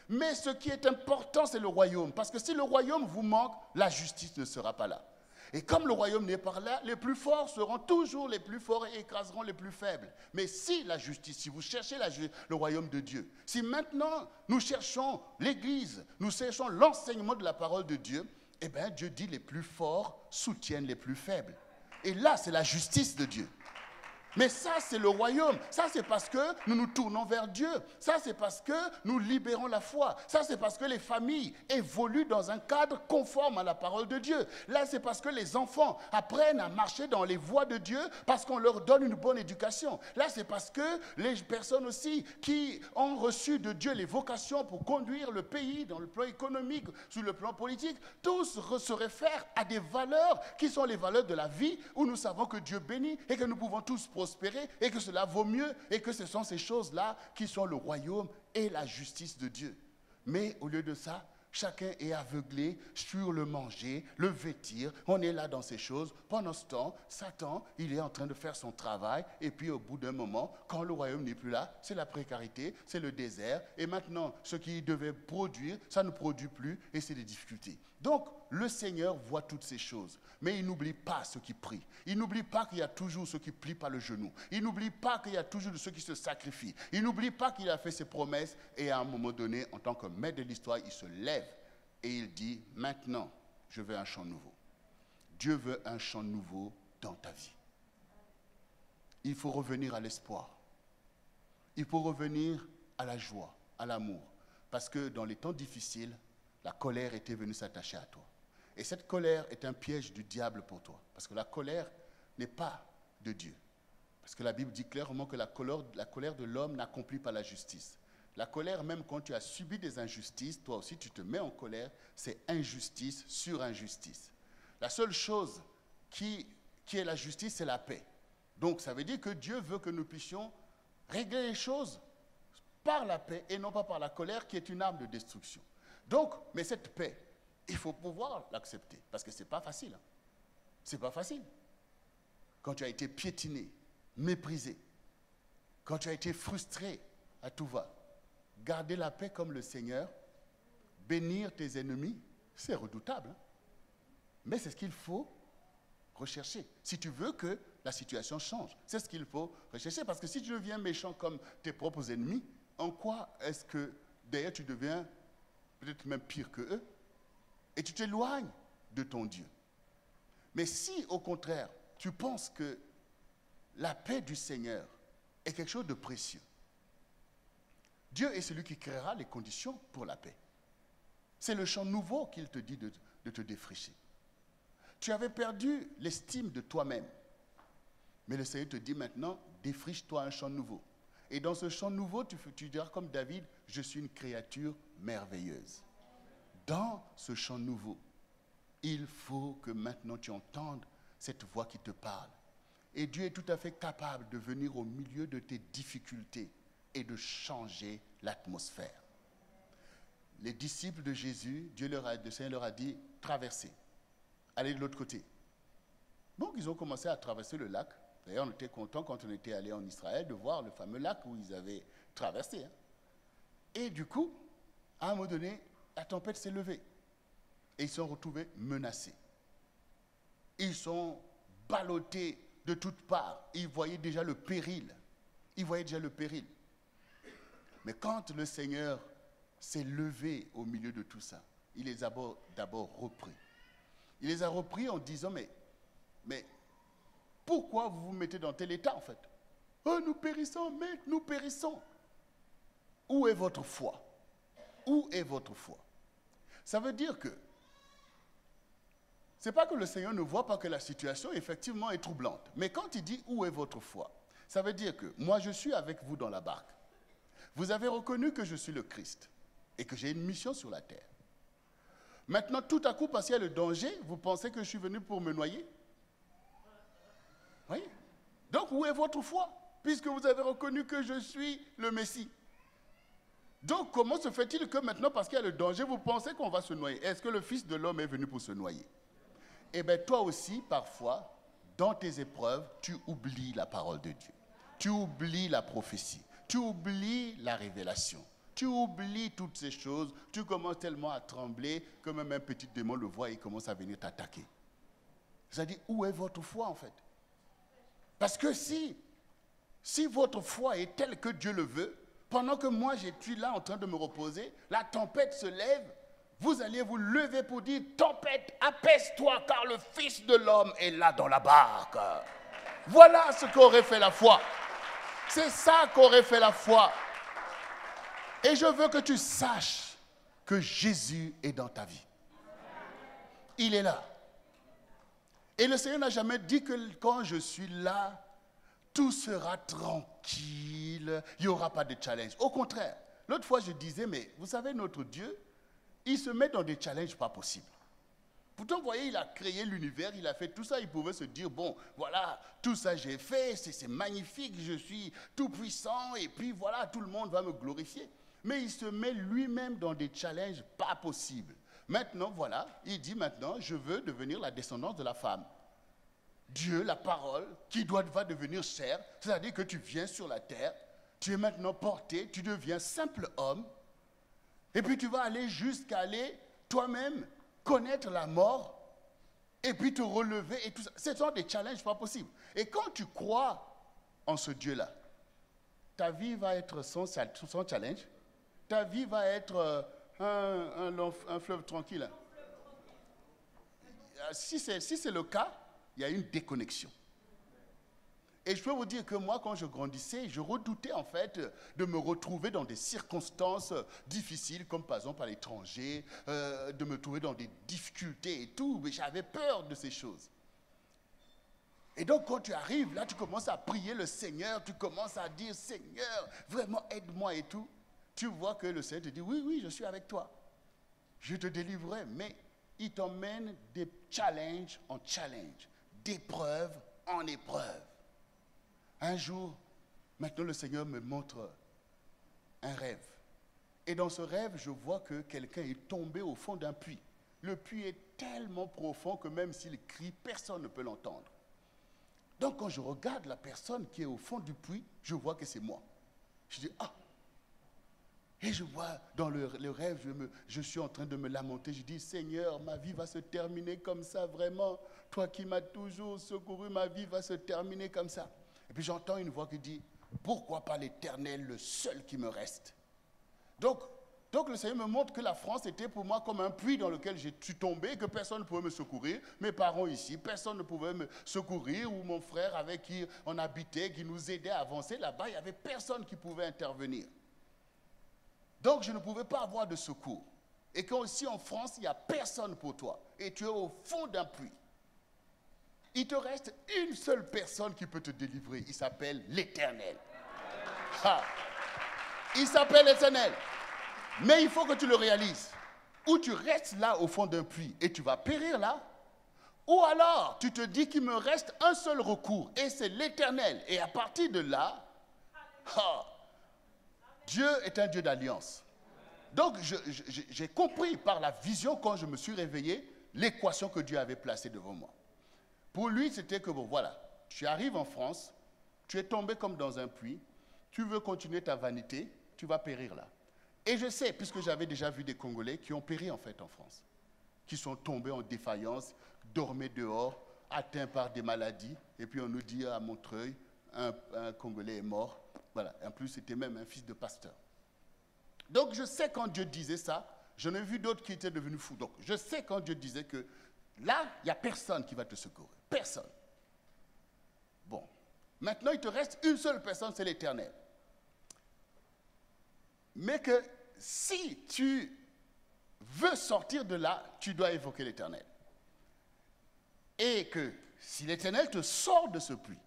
Mais ce qui est important, c'est le royaume. Parce que si le royaume vous manque, la justice ne sera pas là. Et comme le royaume n'est pas là, les plus forts seront toujours les plus forts et écraseront les plus faibles. Mais si la justice, si vous cherchez le royaume de Dieu, si maintenant nous cherchons l'Église, nous cherchons l'enseignement de la parole de Dieu, eh bien Dieu dit les plus forts soutiennent les plus faibles. Et là, c'est la justice de Dieu. Mais ça, c'est le royaume. Ça, c'est parce que nous nous tournons vers Dieu. Ça, c'est parce que nous libérons la foi. Ça, c'est parce que les familles évoluent dans un cadre conforme à la parole de Dieu. Là, c'est parce que les enfants apprennent à marcher dans les voies de Dieu parce qu'on leur donne une bonne éducation. Là, c'est parce que les personnes aussi qui ont reçu de Dieu les vocations pour conduire le pays dans le plan économique, sur le plan politique, tous se réfèrent à des valeurs qui sont les valeurs de la vie où nous savons que Dieu bénit et que nous pouvons tous prospérer et que cela vaut mieux et que ce sont ces choses-là qui sont le royaume et la justice de Dieu. Mais au lieu de ça, chacun est aveuglé sur le manger, le vêtir. On est là dans ces choses. Pendant ce temps, Satan, il est en train de faire son travail. Et puis au bout d'un moment, quand le royaume n'est plus là, c'est la précarité, c'est le désert. Et maintenant, ce qui devait produire, ça ne produit plus et c'est des difficultés. Donc, le Seigneur voit toutes ces choses. Mais il n'oublie pas ceux qui prient. Il n'oublie pas qu'il y a toujours ceux qui plient par le genou. Il n'oublie pas qu'il y a toujours ceux qui se sacrifient. Il n'oublie pas qu'il a fait ses promesses. Et à un moment donné, en tant que maître de l'histoire, il se lève et il dit, maintenant, je veux un chant nouveau. Dieu veut un chant nouveau dans ta vie. Il faut revenir à l'espoir. Il faut revenir à la joie, à l'amour. Parce que dans les temps difficiles, la colère était venue s'attacher à toi. Et cette colère est un piège du diable pour toi. Parce que la colère n'est pas de Dieu. Parce que la Bible dit clairement que la colère de l'homme n'accomplit pas la justice. La colère, même quand tu as subi des injustices, toi aussi tu te mets en colère, c'est injustice sur injustice. La seule chose qui est la justice, c'est la paix. Donc ça veut dire que Dieu veut que nous puissions régler les choses par la paix et non pas par la colère qui est une arme de destruction. Donc, mais cette paix, il faut pouvoir l'accepter parce que ce n'est pas facile. Hein. Ce n'est pas facile. Quand tu as été piétiné, méprisé, quand tu as été frustré à tout va, garder la paix comme le Seigneur, bénir tes ennemis, c'est redoutable. Hein? Mais c'est ce qu'il faut rechercher. Si tu veux que la situation change, c'est ce qu'il faut rechercher. Parce que si tu deviens méchant comme tes propres ennemis, en quoi est-ce que d'ailleurs tu deviens peut-être même pire que eux et tu t'éloignes de ton Dieu. Mais si au contraire, tu penses que la paix du Seigneur est quelque chose de précieux, Dieu est celui qui créera les conditions pour la paix. C'est le champ nouveau qu'il te dit de te défricher. Tu avais perdu l'estime de toi-même. Mais le Seigneur te dit maintenant, défriche-toi un champ nouveau. Et dans ce champ nouveau, tu diras comme David, je suis une créature merveilleuse. Dans ce champ nouveau, il faut que maintenant tu entendes cette voix qui te parle. Et Dieu est tout à fait capable de venir au milieu de tes difficultés et de changer l'atmosphère. Les disciples de Jésus, le Seigneur leur a dit, traversez, allez de l'autre côté. Donc ils ont commencé à traverser le lac. D'ailleurs, on était contents quand on était allé en Israël de voir le fameux lac où ils avaient traversé. Hein. Et du coup, à un moment donné, la tempête s'est levée. Et ils se sont retrouvés menacés. Ils sont ballottés de toutes parts. Ils voyaient déjà le péril. Mais quand le Seigneur s'est levé au milieu de tout ça, il les a d'abord repris. Il les a repris en disant, mais pourquoi vous vous mettez dans tel état en fait? Oh, nous périssons, mais nous périssons. Où est votre foi? Où est votre foi? Ça veut dire que ce n'est pas que le Seigneur ne voit pas que la situation effectivement est troublante. Mais quand il dit où est votre foi, ça veut dire que moi je suis avec vous dans la barque. Vous avez reconnu que je suis le Christ et que j'ai une mission sur la terre. Maintenant, tout à coup, parce qu'il y a le danger, vous pensez que je suis venu pour me noyer? Oui. Donc, où est votre foi? Puisque vous avez reconnu que je suis le Messie. Donc, comment se fait-il que maintenant, parce qu'il y a le danger, vous pensez qu'on va se noyer? Est-ce que le Fils de l'homme est venu pour se noyer? Eh bien, toi aussi, parfois, dans tes épreuves, tu oublies la parole de Dieu. Tu oublies la prophétie. Tu oublies la révélation. tu oublies toutes ces choses, tu commences tellement à trembler que même un petit démon le voit et il commence à venir t'attaquer. C'est-à-dire, où est votre foi en fait? Parce que si votre foi est telle que Dieu le veut, pendant que moi je suis là en train de me reposer, la tempête se lève, vous allez vous lever pour dire, tempête, apaise-toi car le Fils de l'homme est là dans la barque. Voilà ce qu'aurait fait la foi. C'est ça qu'aurait fait la foi. Et je veux que tu saches que Jésus est dans ta vie. Il est là. Et le Seigneur n'a jamais dit que quand je suis là, tout sera tranquille, il n'y aura pas de challenge. Au contraire, l'autre fois je disais, mais vous savez, notre Dieu, il se met dans des challenges pas possibles. Pourtant, vous voyez, il a créé l'univers, il a fait tout ça, il pouvait se dire, bon, voilà, tout ça j'ai fait, c'est magnifique, je suis tout puissant, et puis voilà, tout le monde va me glorifier. Mais il se met lui-même dans des challenges pas possibles. Maintenant, voilà, il dit maintenant, je veux devenir la descendance de la femme. Dieu, la parole, qui va devenir chair, c'est-à-dire que tu viens sur la terre, tu es maintenant porté, tu deviens simple homme, et puis tu vas aller jusqu'à aller toi-même connaître la mort, et puis te relever, et tout ça. Ce sont des challenges pas possibles. Et quand tu crois en ce Dieu-là, ta vie va être sans challenge, ta vie va être un fleuve tranquille. Si c'est le cas, il y a une déconnexion. Et je peux vous dire que moi, quand je grandissais, je redoutais en fait de me retrouver dans des circonstances difficiles, comme par exemple à l'étranger, de me trouver dans des difficultés et tout. Mais j'avais peur de ces choses. Et donc quand tu arrives là, tu commences à prier le Seigneur, tu commences à dire, Seigneur, vraiment aide-moi et tout. Tu vois que le Seigneur te dit, oui, oui, je suis avec toi. Je te délivrerai, mais il t'emmène des challenges en challenge, d'épreuve en épreuve. Un jour, maintenant le Seigneur me montre un rêve. Et dans ce rêve, je vois que quelqu'un est tombé au fond d'un puits. Le puits est tellement profond que même s'il crie, personne ne peut l'entendre. Donc quand je regarde la personne qui est au fond du puits, je vois que c'est moi. Je dis, ah! Et je vois dans le rêve, je suis en train de me lamenter. Je dis, Seigneur, ma vie va se terminer comme ça, vraiment. Toi qui m'as toujours secouru, ma vie va se terminer comme ça. Et puis j'entends une voix qui dit, pourquoi pas l'Éternel, le seul qui me reste? Donc le Seigneur me montre que la France était pour moi comme un puits dans lequel je suis tombé et que personne ne pouvait me secourir. Mes parents ici, personne ne pouvait me secourir, ou mon frère avec qui on habitait, qui nous aidait à avancer là-bas, il n'y avait personne qui pouvait intervenir. Donc je ne pouvais pas avoir de secours. Et qu'ici en France, il n'y a personne pour toi. Et tu es au fond d'un puits. Il te reste une seule personne qui peut te délivrer. Il s'appelle l'Éternel. Ah. Il s'appelle l'Éternel. Mais il faut que tu le réalises. Ou tu restes là au fond d'un puits et tu vas périr là. Ou alors tu te dis qu'il me reste un seul recours et c'est l'Éternel. Et à partir de là, Dieu est un Dieu d'alliance. Donc j'ai compris par la vision quand je me suis réveillé l'équation que Dieu avait placée devant moi. Pour lui, c'était que, bon, voilà, tu arrives en France, tu es tombé comme dans un puits, tu veux continuer ta vanité, tu vas périr là. Et je sais, puisque j'avais déjà vu des Congolais qui ont péri en fait en France, qui sont tombés en défaillance, dormaient dehors, atteints par des maladies, et puis on nous dit à Montreuil, un Congolais est mort. Voilà, en plus c'était même un fils de pasteur. Donc je sais quand Dieu disait ça, j'en ai vu d'autres qui étaient devenus fous. Donc je sais quand Dieu disait que là, il n'y a personne qui va te secourir. Personne. Bon. Maintenant, il te reste une seule personne, c'est l'Éternel. Mais que si tu veux sortir de là, tu dois évoquer l'Éternel. Et que si l'Éternel te sort de ce puits,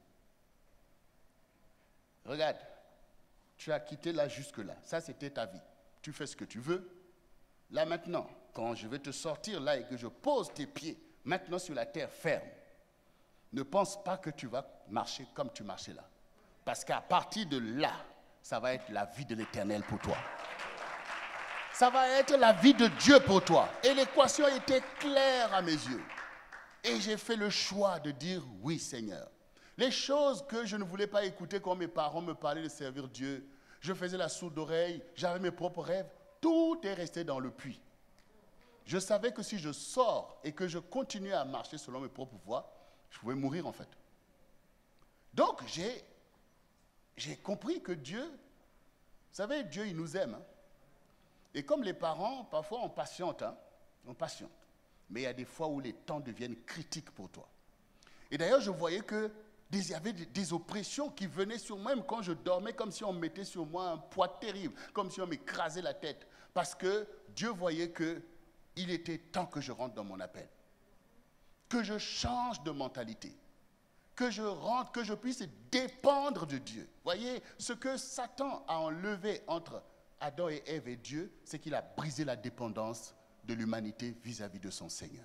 regarde, tu as quitté là jusque-là. Ça, c'était ta vie. Tu fais ce que tu veux. Là, maintenant, quand je vais te sortir là et que je pose tes pieds maintenant sur la terre ferme, ne pense pas que tu vas marcher comme tu marchais là. Parce qu'à partir de là, ça va être la vie de l'Éternel pour toi. Ça va être la vie de Dieu pour toi. Et l'équation était claire à mes yeux. Et j'ai fait le choix de dire oui, Seigneur. Les choses que je ne voulais pas écouter quand mes parents me parlaient de servir Dieu, je faisais la sourde oreille, j'avais mes propres rêves. Tout est resté dans le puits. Je savais que si je sors et que je continuais à marcher selon mes propres voies, je pouvais mourir en fait. Donc j'ai compris que Dieu, vous savez, Dieu il nous aime. Hein. Et comme les parents, parfois on patiente, hein, on patiente. Mais il y a des fois où les temps deviennent critiques pour toi. Et d'ailleurs, je voyais qu'il y avait des oppressions qui venaient sur moi, même quand je dormais, comme si on mettait sur moi un poids terrible, comme si on m'écrasait la tête. Parce que Dieu voyait qu'il était temps que je rentre dans mon appel. Que je change de mentalité. Que je rentre, que je puisse dépendre de Dieu. Voyez, ce que Satan a enlevé entre Adam et Ève et Dieu, c'est qu'il a brisé la dépendance de l'humanité vis-à-vis de son Seigneur.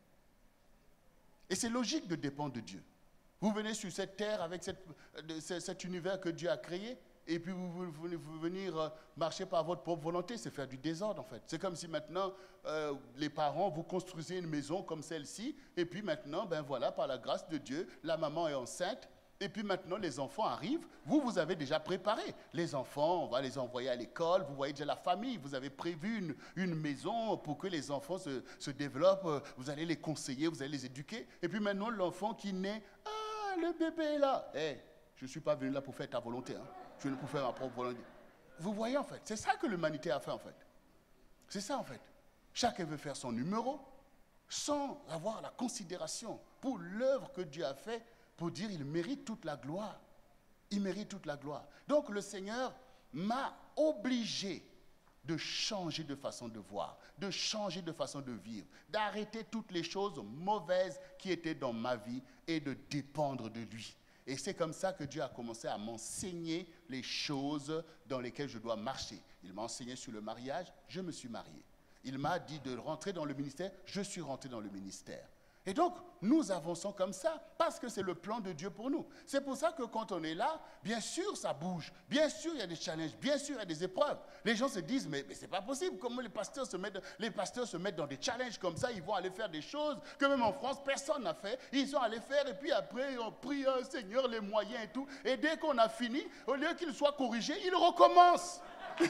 Et c'est logique de dépendre de Dieu. Vous venez sur cette terre avec cet univers que Dieu a créé, et puis vous venir marcher par votre propre volonté, c'est faire du désordre en fait. C'est comme si maintenant, les parents, vous construisez une maison comme celle-ci, et puis maintenant, ben voilà, par la grâce de Dieu, la maman est enceinte, et puis maintenant les enfants arrivent, vous avez déjà préparé. Les enfants, on va les envoyer à l'école, vous voyez déjà la famille, vous avez prévu une maison pour que les enfants se développent, vous allez les conseiller, vous allez les éduquer. Et puis maintenant l'enfant qui naît, ah le bébé est là. Hey, je ne suis pas venu là pour faire ta volonté, hein. Je suis venu pour faire ma propre volonté. Vous voyez en fait, c'est ça que l'humanité a fait en fait. C'est ça en fait. Chacun veut faire son numéro sans avoir la considération pour l'œuvre que Dieu a faite, pour dire il mérite toute la gloire. Il mérite toute la gloire. Donc le Seigneur m'a obligé de changer de façon de voir, de changer de façon de vivre, d'arrêter toutes les choses mauvaises qui étaient dans ma vie et de dépendre de lui. Et c'est comme ça que Dieu a commencé à m'enseigner les choses dans lesquelles je dois marcher. Il m'a enseigné sur le mariage, je me suis marié. Il m'a dit de rentrer dans le ministère, je suis rentré dans le ministère. Et donc, nous avançons comme ça parce que c'est le plan de Dieu pour nous. C'est pour ça que quand on est là, bien sûr, ça bouge. Bien sûr, il y a des challenges. Bien sûr, il y a des épreuves. Les gens se disent, mais c'est pas possible. Comment les pasteurs se mettent dans des challenges comme ça? Ils vont aller faire des choses que même en France, personne n'a fait. Ils sont allés faire et puis après, on prie, oh, Seigneur, les moyens et tout. Et dès qu'on a fini, au lieu qu'ils soient corrigés, ils recommencent.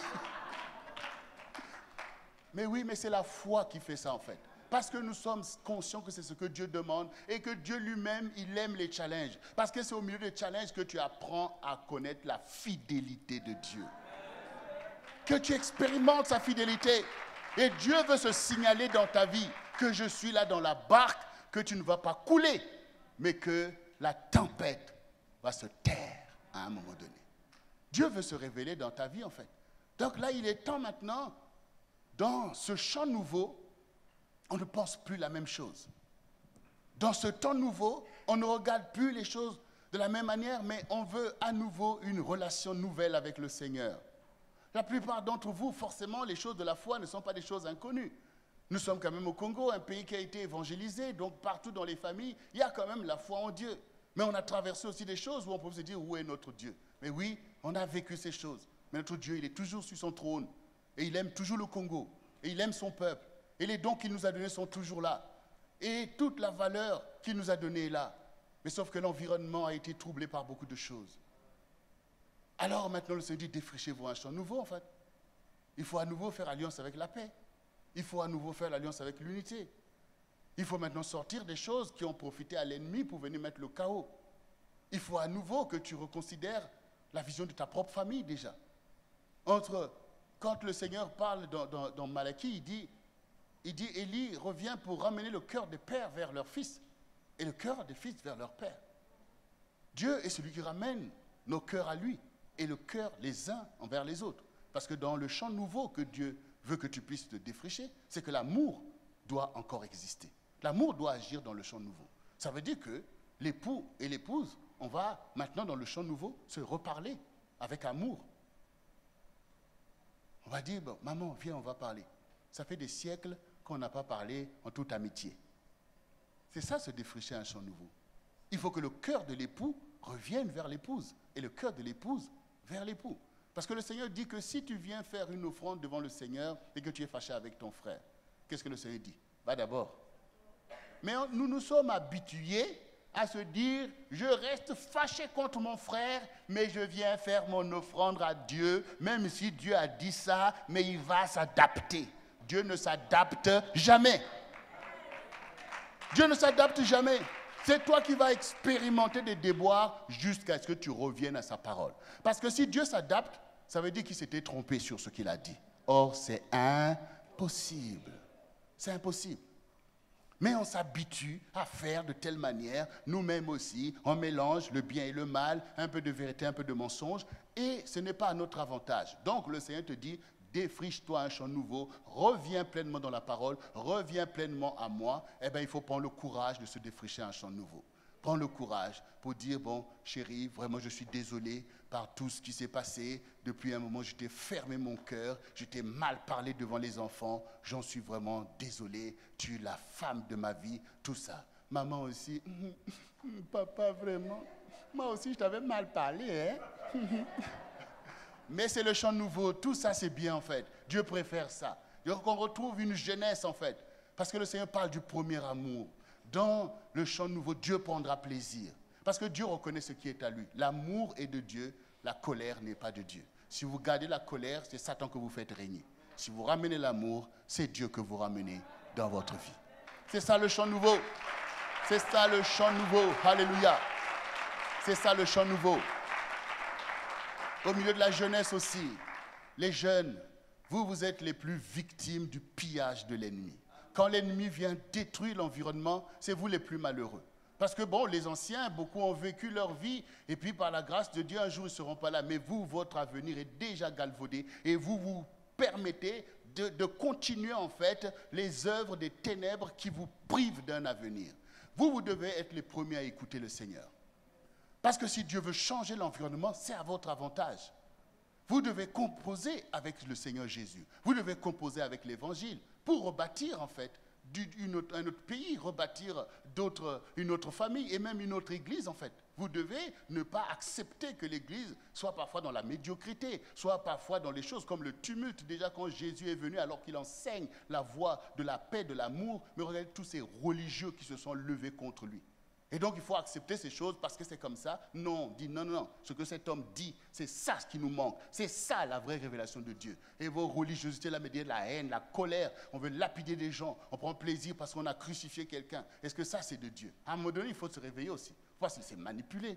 Mais oui, mais c'est la foi qui fait ça en fait. Parce que nous sommes conscients que c'est ce que Dieu demande et que Dieu lui-même, il aime les challenges. Parce que c'est au milieu des challenges que tu apprends à connaître la fidélité de Dieu. Que tu expérimentes sa fidélité. Et Dieu veut se signaler dans ta vie que je suis là dans la barque, que tu ne vas pas couler, mais que la tempête va se taire à un moment donné. Dieu veut se révéler dans ta vie en fait. Donc là, il est temps maintenant, dans ce champ nouveau, on ne pense plus la même chose. Dans ce temps nouveau, on ne regarde plus les choses de la même manière, mais on veut à nouveau une relation nouvelle avec le Seigneur. La plupart d'entre vous, forcément, les choses de la foi ne sont pas des choses inconnues. Nous sommes quand même au Congo, un pays qui a été évangélisé, donc partout dans les familles, il y a quand même la foi en Dieu. Mais on a traversé aussi des choses où on peut se dire, où est notre Dieu? Mais oui, on a vécu ces choses. Mais notre Dieu, il est toujours sur son trône. Et il aime toujours le Congo. Et il aime son peuple. Et les dons qu'il nous a donnés sont toujours là. Et toute la valeur qu'il nous a donnée est là. Mais sauf que l'environnement a été troublé par beaucoup de choses. Alors maintenant, le Seigneur dit, défrichez-vous un champ nouveau en fait. Il faut à nouveau faire alliance avec la paix. Il faut à nouveau faire l'alliance avec l'unité. Il faut maintenant sortir des choses qui ont profité à l'ennemi pour venir mettre le chaos. Il faut à nouveau que tu reconsidères la vision de ta propre famille déjà. Quand le Seigneur parle dans Malachie, il dit, Élie revient pour ramener le cœur des pères vers leurs fils et le cœur des fils vers leurs pères. Dieu est celui qui ramène nos cœurs à lui et le cœur les uns envers les autres. Parce que dans le champ nouveau que Dieu veut que tu puisses te défricher, c'est que l'amour doit encore exister. L'amour doit agir dans le champ nouveau. Ça veut dire que l'époux et l'épouse, on va maintenant dans le champ nouveau se reparler avec amour. On va dire, bon, maman, viens, on va parler. Ça fait des siècles qu'on n'a pas parlé en toute amitié. C'est ça, se défricher un champ nouveau. Il faut que le cœur de l'époux revienne vers l'épouse et le cœur de l'épouse vers l'époux. Parce que le Seigneur dit que si tu viens faire une offrande devant le Seigneur et que tu es fâché avec ton frère, qu'est-ce que le Seigneur dit? Va d'abord. Mais nous nous sommes habitués à se dire, je reste fâché contre mon frère, mais je viens faire mon offrande à Dieu, même si Dieu a dit ça, mais il va s'adapter. Dieu ne s'adapte jamais. Dieu ne s'adapte jamais. C'est toi qui vas expérimenter des déboires jusqu'à ce que tu reviennes à sa parole. Parce que si Dieu s'adapte, ça veut dire qu'il s'était trompé sur ce qu'il a dit. Or, c'est impossible. C'est impossible. Mais on s'habitue à faire de telle manière, nous-mêmes aussi, on mélange le bien et le mal, un peu de vérité, un peu de mensonge, et ce n'est pas à notre avantage. Donc le Seigneur te dit, défriche-toi un champ nouveau, reviens pleinement dans la parole, reviens pleinement à moi. Eh bien, il faut prendre le courage de se défricher un champ nouveau. Prends le courage pour dire, bon, chérie, vraiment, je suis désolé par tout ce qui s'est passé. Depuis un moment, je t'ai fermé mon cœur, je t'ai mal parlé devant les enfants. J'en suis vraiment désolé. Tu es la femme de ma vie, tout ça. Maman aussi, papa, vraiment, moi aussi, je t'avais mal parlé, hein. Mais c'est le chant nouveau, tout ça c'est bien en fait. Dieu préfère ça. Donc on retrouve une jeunesse en fait. Parce que le Seigneur parle du premier amour. Dans le chant nouveau, Dieu prendra plaisir. Parce que Dieu reconnaît ce qui est à lui. L'amour est de Dieu, la colère n'est pas de Dieu. Si vous gardez la colère, c'est Satan que vous faites régner. Si vous ramenez l'amour, c'est Dieu que vous ramenez dans votre vie. C'est ça le chant nouveau. C'est ça le chant nouveau. Alléluia. C'est ça le chant nouveau. Au milieu de la jeunesse aussi, les jeunes, vous êtes les plus victimes du pillage de l'ennemi. Quand l'ennemi vient détruire l'environnement, c'est vous les plus malheureux. Parce que bon, les anciens, beaucoup ont vécu leur vie, et puis par la grâce de Dieu, un jour ils ne seront pas là. Mais vous, votre avenir est déjà galvaudé, et vous vous permettez de continuer en fait les œuvres des ténèbres qui vous privent d'un avenir. Vous devez être les premiers à écouter le Seigneur. Parce que si Dieu veut changer l'environnement, c'est à votre avantage. Vous devez composer avec le Seigneur Jésus. Vous devez composer avec l'Évangile pour rebâtir en fait un autre pays, rebâtir une autre famille et même une autre église en fait. Vous devez ne pas accepter que l'église soit parfois dans la médiocrité, soit parfois dans les choses comme le tumulte. Déjà quand Jésus est venu alors qu'il enseigne la voie de la paix, de l'amour, mais regardez tous ces religieux qui se sont levés contre lui. Et donc, il faut accepter ces choses parce que c'est comme ça. Non, dit non, non, non. Ce que cet homme dit, c'est ça ce qui nous manque. C'est ça la vraie révélation de Dieu. Et vos religiosités, là, me disent la haine, la colère. On veut lapider des gens. On prend plaisir parce qu'on a crucifié quelqu'un. Est-ce que ça, c'est de Dieu? À un moment donné, il faut se réveiller aussi. Il ne faut pas se laisser manipuler. Il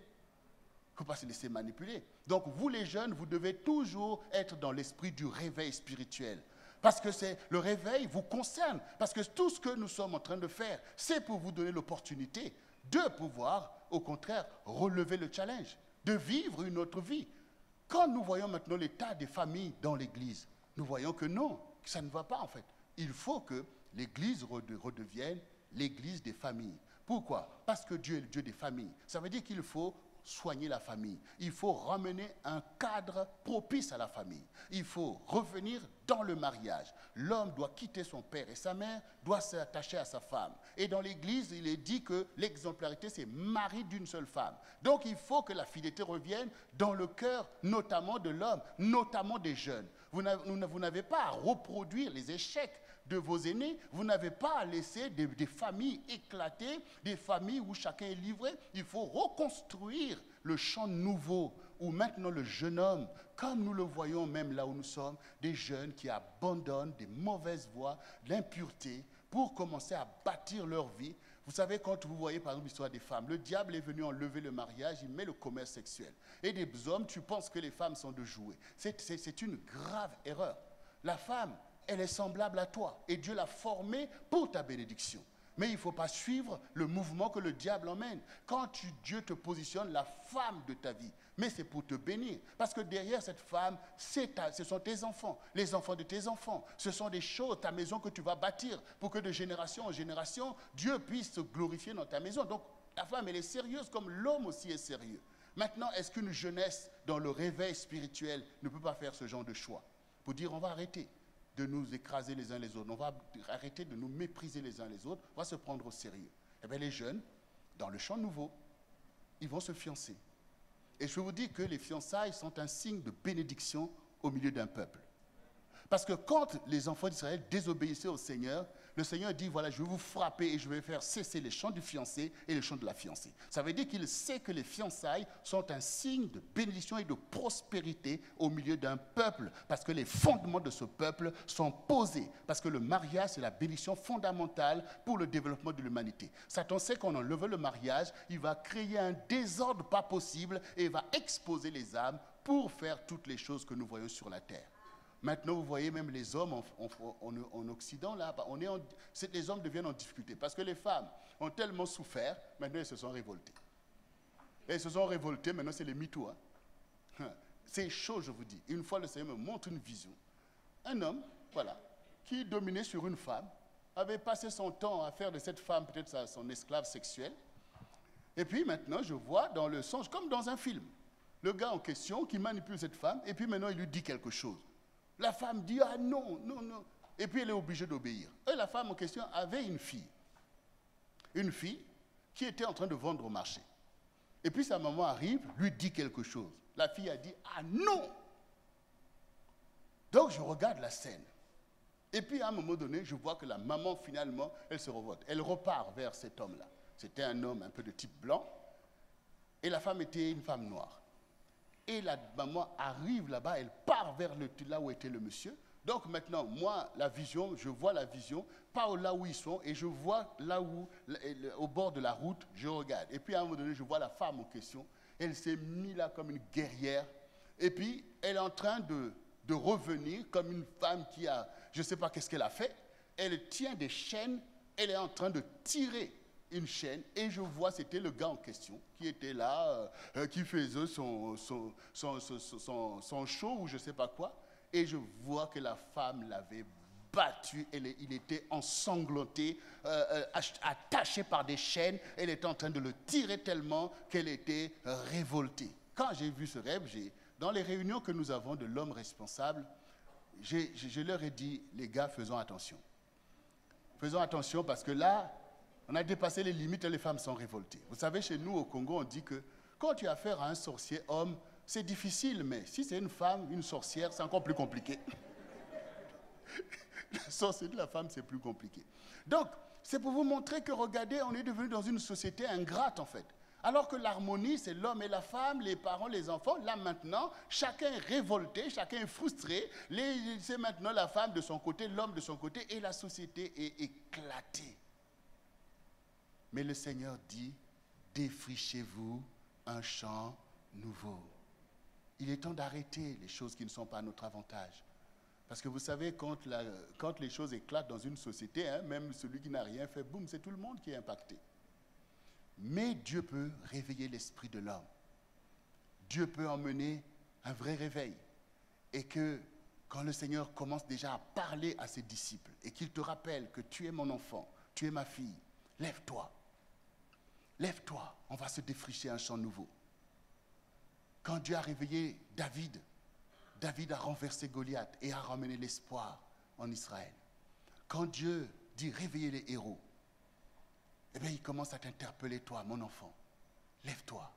ne faut pas se laisser manipuler. Donc, vous les jeunes, vous devez toujours être dans l'esprit du réveil spirituel. Parce que le réveil vous concerne. Parce que tout ce que nous sommes en train de faire, c'est pour vous donner l'opportunité de pouvoir, au contraire, relever le challenge, de vivre une autre vie. Quand nous voyons maintenant l'état des familles dans l'Église, nous voyons que non, que ça ne va pas en fait. Il faut que l'Église redevienne l'Église des familles. Pourquoi? Parce que Dieu est le Dieu des familles. Ça veut dire qu'il faut soigner la famille. Il faut ramener un cadre propice à la famille. Il faut revenir dans le mariage. L'homme doit quitter son père et sa mère, doit s'attacher à sa femme. Et dans l'Église, il est dit que l'exemplarité, c'est mari d'une seule femme. Donc il faut que la fidélité revienne dans le cœur, notamment de l'homme, notamment des jeunes. Vous n'avez pas à reproduire les échecs de vos aînés, vous n'avez pas à laisser des familles éclatées, des familles où chacun est livré. Il faut reconstruire le champ nouveau où maintenant le jeune homme, comme nous le voyons même là où nous sommes, des jeunes qui abandonnent des mauvaises voies, l'impureté, pour commencer à bâtir leur vie. Vous savez, quand vous voyez par exemple l'histoire des femmes, le diable est venu enlever le mariage, il met le commerce sexuel. Et des hommes, tu penses que les femmes sont de jouets. C'est une grave erreur. La femme, elle est semblable à toi et Dieu l'a formée pour ta bénédiction. Mais il ne faut pas suivre le mouvement que le diable emmène. Quand Dieu te positionne la femme de ta vie, mais c'est pour te bénir. Parce que derrière cette femme, ce sont tes enfants, les enfants de tes enfants. Ce sont des choses, ta maison que tu vas bâtir pour que de génération en génération, Dieu puisse se glorifier dans ta maison. Donc la femme, elle est sérieuse comme l'homme aussi est sérieux. Maintenant, est-ce qu'une jeunesse dans le réveil spirituel ne peut pas faire ce genre de choix? Pour dire, on va arrêter de nous écraser les uns les autres. On va arrêter de nous mépriser les uns les autres. On va se prendre au sérieux. Eh bien, les jeunes, dans le champ nouveau, ils vont se fiancer. Et je vous dis que les fiançailles sont un signe de bénédiction au milieu d'un peuple. Parce que quand les enfants d'Israël désobéissaient au Seigneur, le Seigneur dit, voilà, je vais vous frapper et je vais faire cesser les chants du fiancé et les chants de la fiancée. Ça veut dire qu'il sait que les fiançailles sont un signe de bénédiction et de prospérité au milieu d'un peuple, parce que les fondements de ce peuple sont posés. Parce que le mariage, c'est la bénédiction fondamentale pour le développement de l'humanité. Satan sait qu'en enlevant le mariage, il va créer un désordre pas possible et il va exposer les âmes pour faire toutes les choses que nous voyons sur la terre. Maintenant, vous voyez même les hommes en Occident, là, les hommes deviennent en difficulté. Parce que les femmes ont tellement souffert, maintenant elles se sont révoltées. Et elles se sont révoltées, maintenant c'est les MeToo. C'est chaud, je vous dis. Une fois, le Seigneur me montre une vision. Un homme, voilà, qui dominait sur une femme, avait passé son temps à faire de cette femme peut-être son esclave sexuel. Et puis maintenant, je vois dans le songe, comme dans un film, le gars en question qui manipule cette femme, et puis maintenant il lui dit quelque chose. La femme dit, ah non, non, non. Et puis elle est obligée d'obéir. Et la femme en question avait une fille. Une fille qui était en train de vendre au marché. Et puis sa maman arrive, lui dit quelque chose. La fille a dit, ah non. Donc je regarde la scène. Et puis à un moment donné, je vois que la maman finalement, elle se revolte. Elle repart vers cet homme-là. C'était un homme un peu de type blanc. Et la femme était une femme noire. Et la maman arrive là-bas, elle part vers là où était le monsieur. Donc maintenant, moi, la vision, je vois la vision, pas là où ils sont, et je vois là où, au bord de la route, je regarde. Et puis à un moment donné, je vois la femme en question, elle s'est mise là comme une guerrière, et puis elle est en train de revenir comme une femme qui a, je ne sais pas qu'est-ce qu'elle a fait, elle tient des chaînes, elle est en train de tirer une chaîne, et je vois, c'était le gars en question qui était là, qui faisait son show ou je ne sais pas quoi, et je vois que la femme l'avait battu, il était ensanglanté, attaché par des chaînes, elle était en train de le tirer tellement qu'elle était révoltée. Quand j'ai vu ce rêve, dans les réunions que nous avons de l'homme responsable, je leur ai dit, les gars, faisons attention. Faisons attention parce que là, on a dépassé les limites et les femmes sont révoltées. Vous savez, chez nous, au Congo, on dit que quand tu as affaire à un sorcier homme, c'est difficile, mais si c'est une femme, une sorcière, c'est encore plus compliqué. La sorcière de la femme, c'est plus compliqué. Donc, c'est pour vous montrer que, regardez, on est devenu dans une société ingrate, en fait. Alors que l'harmonie, c'est l'homme et la femme, les parents, les enfants. Là, maintenant, chacun est révolté, chacun est frustré. C'est maintenant la femme de son côté, l'homme de son côté, et la société est éclatée. Mais le Seigneur dit, défrichez-vous un champ nouveau. Il est temps d'arrêter les choses qui ne sont pas à notre avantage. Parce que vous savez, quand les choses éclatent dans une société, même celui qui n'a rien fait, boum, c'est tout le monde qui est impacté. Mais Dieu peut réveiller l'esprit de l'homme. Dieu peut emmener un vrai réveil. Et que quand le Seigneur commence déjà à parler à ses disciples et qu'il te rappelle que tu es mon enfant, tu es ma fille, lève-toi. Lève-toi, on va se défricher un champ nouveau. Quand Dieu a réveillé David, David a renversé Goliath et a ramené l'espoir en Israël. Quand Dieu dit réveiller les héros, eh bien il commence à t'interpeller, toi, mon enfant. Lève-toi.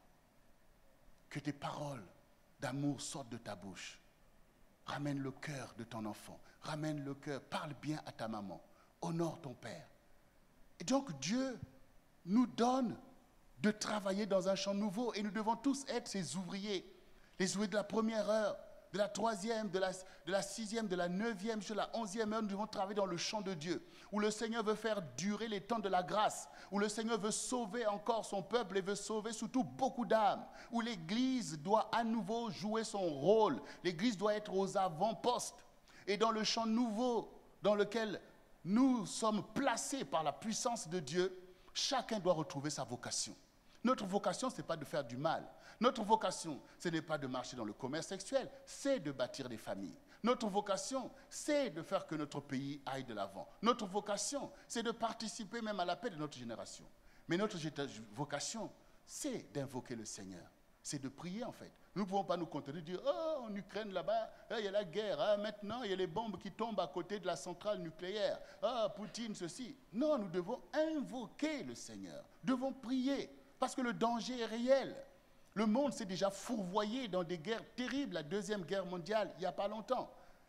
Que tes paroles d'amour sortent de ta bouche. Ramène le cœur de ton enfant. Ramène le cœur. Parle bien à ta maman. Honore ton père. Et donc Dieu nous donne de travailler dans un champ nouveau et nous devons tous être ces ouvriers. Les ouvriers de la première heure, de la troisième, de la sixième, de la neuvième, jusqu'à la 11e heure, nous devons travailler dans le champ de Dieu, où le Seigneur veut faire durer les temps de la grâce, où le Seigneur veut sauver encore son peuple et veut sauver surtout beaucoup d'âmes, où l'Église doit à nouveau jouer son rôle, l'Église doit être aux avant-postes, et dans le champ nouveau dans lequel nous sommes placés par la puissance de Dieu, chacun doit retrouver sa vocation. Notre vocation, ce n'est pas de faire du mal. Notre vocation, ce n'est pas de marcher dans le commerce sexuel, c'est de bâtir des familles. Notre vocation, c'est de faire que notre pays aille de l'avant. Notre vocation, c'est de participer même à la paix de notre génération. Mais notre vocation, c'est d'invoquer le Seigneur. C'est de prier en fait. Nous ne pouvons pas nous contenter de dire « Oh, en Ukraine là-bas, il y a la guerre. Maintenant, il y a les bombes qui tombent à côté de la centrale nucléaire. Ah, Poutine, ceci. » Non, nous devons invoquer le Seigneur. Nous devons prier parce que le danger est réel. Le monde s'est déjà fourvoyé dans des guerres terribles. La Deuxième Guerre mondiale, il n'y a pas longtemps.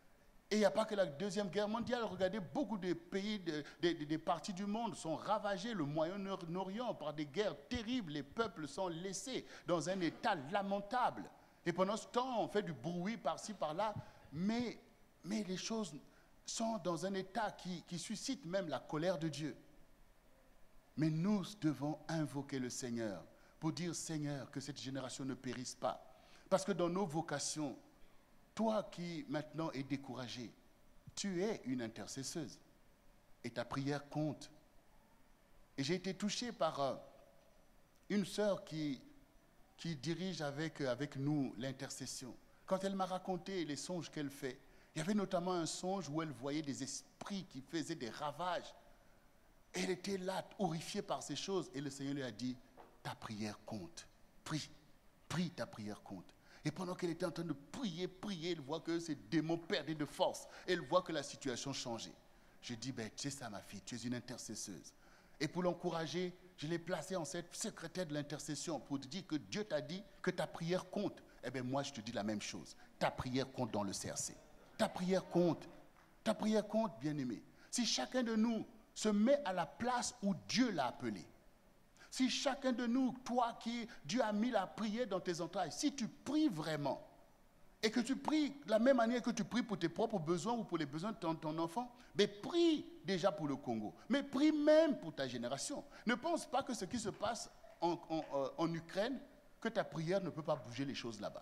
Et il n'y a pas que la Deuxième Guerre mondiale. Regardez, beaucoup de pays, des parties du monde sont ravagés, le Moyen-Orient, par des guerres terribles. Les peuples sont laissés dans un état lamentable. Et pendant ce temps, on fait du bruit par-ci, par-là. Mais les choses sont dans un état qui suscite même la colère de Dieu. Mais nous devons invoquer le Seigneur pour dire, Seigneur, que cette génération ne périsse pas. Parce que dans nos vocations, toi qui maintenant es découragé, tu es une intercesseuse et ta prière compte. Et j'ai été touché par une sœur qui dirige avec nous l'intercession. Quand elle m'a raconté les songes qu'elle fait, il y avait notamment un songe où elle voyait des esprits qui faisaient des ravages. Elle était là, horrifiée par ces choses. Et le Seigneur lui a dit, ta prière compte. Prie, ta prière compte. Et pendant qu'elle était en train de prier, elle voit que ces démons perdaient de force. Elle voit que la situation changeait. Je dis, tu sais ça ma fille, tu es une intercesseuse. Et pour l'encourager, je l'ai placée en cette secrétaire de l'intercession pour te dire que Dieu t'a dit que ta prière compte. Eh bien moi je te dis la même chose. Ta prière compte dans le CRC. Ta prière compte. Ta prière compte, bien-aimé. Si chacun de nous se met à la place où Dieu l'a appelé, si chacun de nous, toi qui Dieu a mis la prière dans tes entrailles, si tu pries vraiment, et que tu pries de la même manière que tu pries pour tes propres besoins ou pour les besoins de ton enfant, mais prie déjà pour le Congo, mais prie même pour ta génération. Ne pense pas que ce qui se passe en Ukraine, que ta prière ne peut pas bouger les choses là-bas.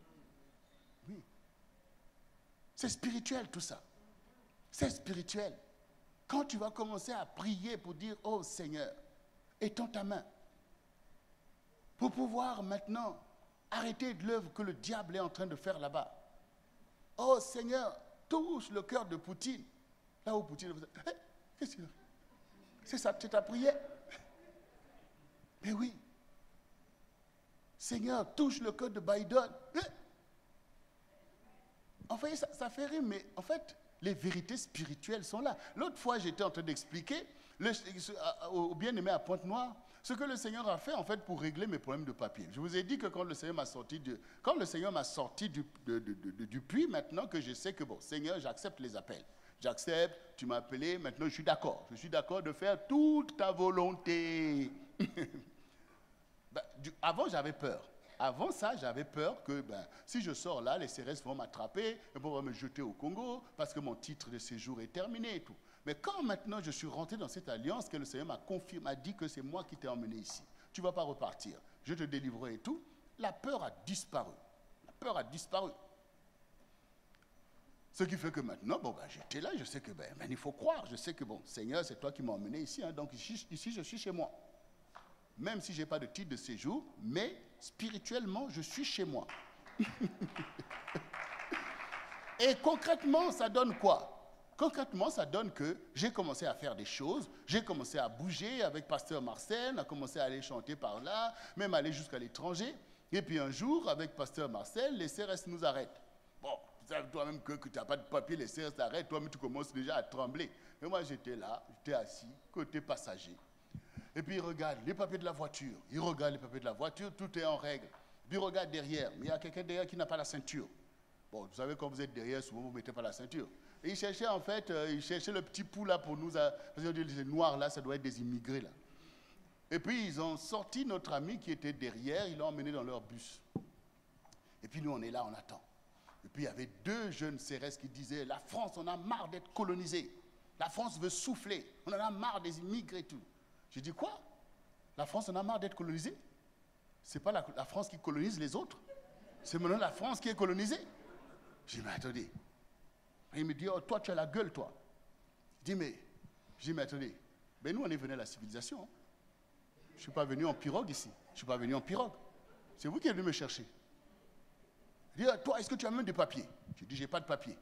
Oui. C'est spirituel tout ça. C'est spirituel. Quand tu vas commencer à prier pour dire, oh Seigneur, étends ta main pour pouvoir maintenant arrêter de l'œuvre que le diable est en train de faire là-bas. Oh Seigneur, touche le cœur de Poutine. Là où Poutine... Qu'est-ce que c'est ça, c'est ta prière? Mais oui. Seigneur, touche le cœur de Biden. En fait, ça fait rire, mais en fait, les vérités spirituelles sont là. L'autre fois, j'étais en train d'expliquer au bien-aimé à Pointe-Noire ce que le Seigneur a fait en fait pour régler mes problèmes de papier. Je vous ai dit que quand le Seigneur m'a sorti du puits, maintenant que je sais que bon, Seigneur, j'accepte les appels. J'accepte, tu m'as appelé, maintenant je suis d'accord. Je suis d'accord de faire toute ta volonté. Avant, j'avais peur. Avant ça, j'avais peur que si je sors là, les CRS vont m'attraper, ils vont me jeter au Congo parce que mon titre de séjour est terminé et tout. Mais quand maintenant je suis rentré dans cette alliance, que le Seigneur m'a confirmé, m'a dit que c'est moi qui t'ai emmené ici. Tu ne vas pas repartir. Je te délivrerai et tout. La peur a disparu. La peur a disparu. Ce qui fait que maintenant, j'étais là, je sais que il faut croire. Je sais que Seigneur, c'est toi qui m'as emmené ici. Hein, donc ici, je suis chez moi. Même si je n'ai pas de titre de séjour, mais spirituellement, je suis chez moi. Et concrètement, ça donne quoi? Concrètement, ça donne que j'ai commencé à faire des choses, j'ai commencé à bouger avec Pasteur Marcel, on a commencé à aller chanter par là, même aller jusqu'à l'étranger. Et puis un jour, avec Pasteur Marcel, les CRS nous arrêtent. Bon, toi-même que tu n'as pas de papier, les CRS t'arrêtent, toi-même tu commences déjà à trembler. Et moi, j'étais là, j'étais assis, côté passager. Et puis il regarde les papiers de la voiture. Il regarde les papiers de la voiture, tout est en règle. Puis il regarde derrière. Mais il y a quelqu'un derrière qui n'a pas la ceinture. Bon, vous savez, quand vous êtes derrière, souvent vous ne mettez pas la ceinture. Et il cherchait en fait, il cherchait le petit pouls là pour nous. Parce qu'on dit les noirs là, ça doit être des immigrés là. Et puis ils ont sorti notre ami qui était derrière, ils l'ont emmené dans leur bus. Et puis nous on est là, on attend. Et puis il y avait deux jeunes CRS qui disaient, la France, on a marre d'être colonisée. La France veut souffler. On en a marre des immigrés et tout. J'ai dit quoi? La France en a marre d'être colonisée? C'est pas la France qui colonise les autres. C'est maintenant la France qui est colonisée. J'ai dit, mais attendez. Il me dit, oh, toi, tu as la gueule, toi. Je dis, mais attendez. Ben nous, on est venu à la civilisation. Hein. Je ne suis pas venu en pirogue ici. Je ne suis pas venu en pirogue. C'est vous qui êtes venu me chercher. Il dit, toi, est-ce que tu as même des papiers? J'ai dit, j'ai pas de papiers.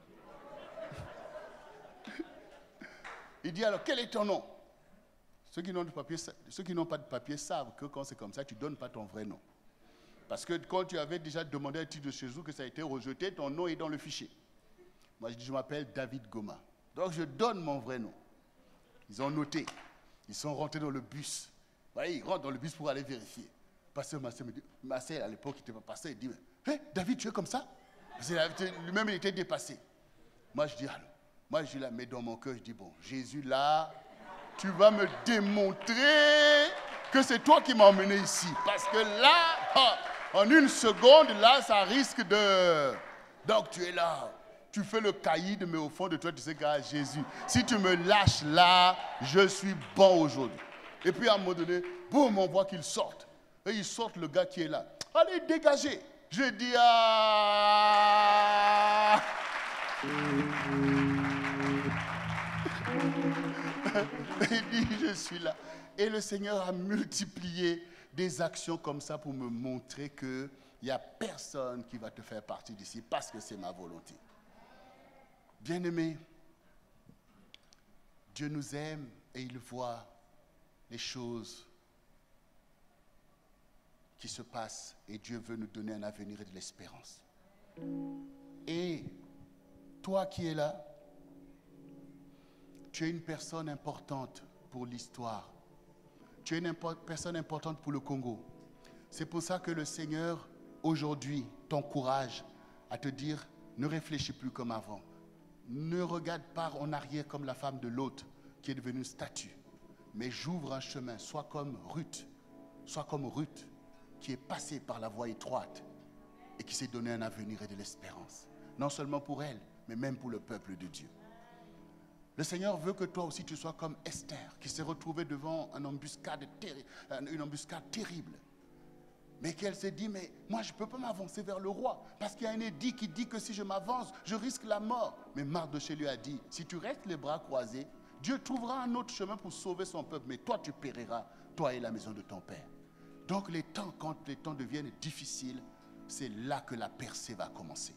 Il dit, alors, quel est ton nom? Ceux qui n'ont pas de papier savent que quand c'est comme ça, tu ne donnes pas ton vrai nom. Parce que quand tu avais déjà demandé un titre de séjour, que ça a été rejeté, ton nom est dans le fichier. Moi, je dis, je m'appelle David Goma. Donc, je donne mon vrai nom. Ils ont noté. Ils sont rentrés dans le bus. Voyez, ils rentrent dans le bus pour aller vérifier. Pasteur Marcel me dit, Marcel, à l'époque, il n'était pas pasteur, il dit, hey, David, tu es comme ça? Lui-même, il était dépassé. Moi, je dis, allô. Moi, je la mets dans mon cœur, je dis, bon, Jésus, là, tu vas me démontrer que c'est toi qui m'as emmené ici. Parce que là, en une seconde, là, ça risque de... Donc, tu es là. Tu fais le caïd, mais au fond de toi, tu sais que Jésus, si tu me lâches là, je suis bon aujourd'hui. Et puis, à un moment donné, boum, on voit qu'ils sortent. Et ils sortent le gars qui est là. Allez, dégagez. Je dis, ah... Il dit, je suis là. Et le Seigneur a multiplié des actions comme ça pour me montrer qu'il n'y a personne qui va te faire partie d'ici parce que c'est ma volonté. Bien-aimés, Dieu nous aime et il voit les choses qui se passent et Dieu veut nous donner un avenir et de l'espérance. Et toi qui es là, tu es une personne importante pour l'histoire. Tu es une personne importante pour le Congo. C'est pour ça que le Seigneur, aujourd'hui, t'encourage à te dire, ne réfléchis plus comme avant. Ne regarde pas en arrière comme la femme de Lot qui est devenue une statue. Mais j'ouvre un chemin, sois comme Ruth qui est passée par la voie étroite et qui s'est donné un avenir et de l'espérance. Non seulement pour elle, mais même pour le peuple de Dieu. Le Seigneur veut que toi aussi tu sois comme Esther, qui s'est retrouvée devant une embuscade terrible. Mais qu'elle s'est dit, mais moi je ne peux pas m'avancer vers le roi, parce qu'il y a un édit qui dit que si je m'avance, je risque la mort. Mais Mardochée lui a dit, si tu restes les bras croisés, Dieu trouvera un autre chemin pour sauver son peuple, mais toi tu périras, toi et la maison de ton père. Donc quand les temps deviennent difficiles, c'est là que la percée va commencer.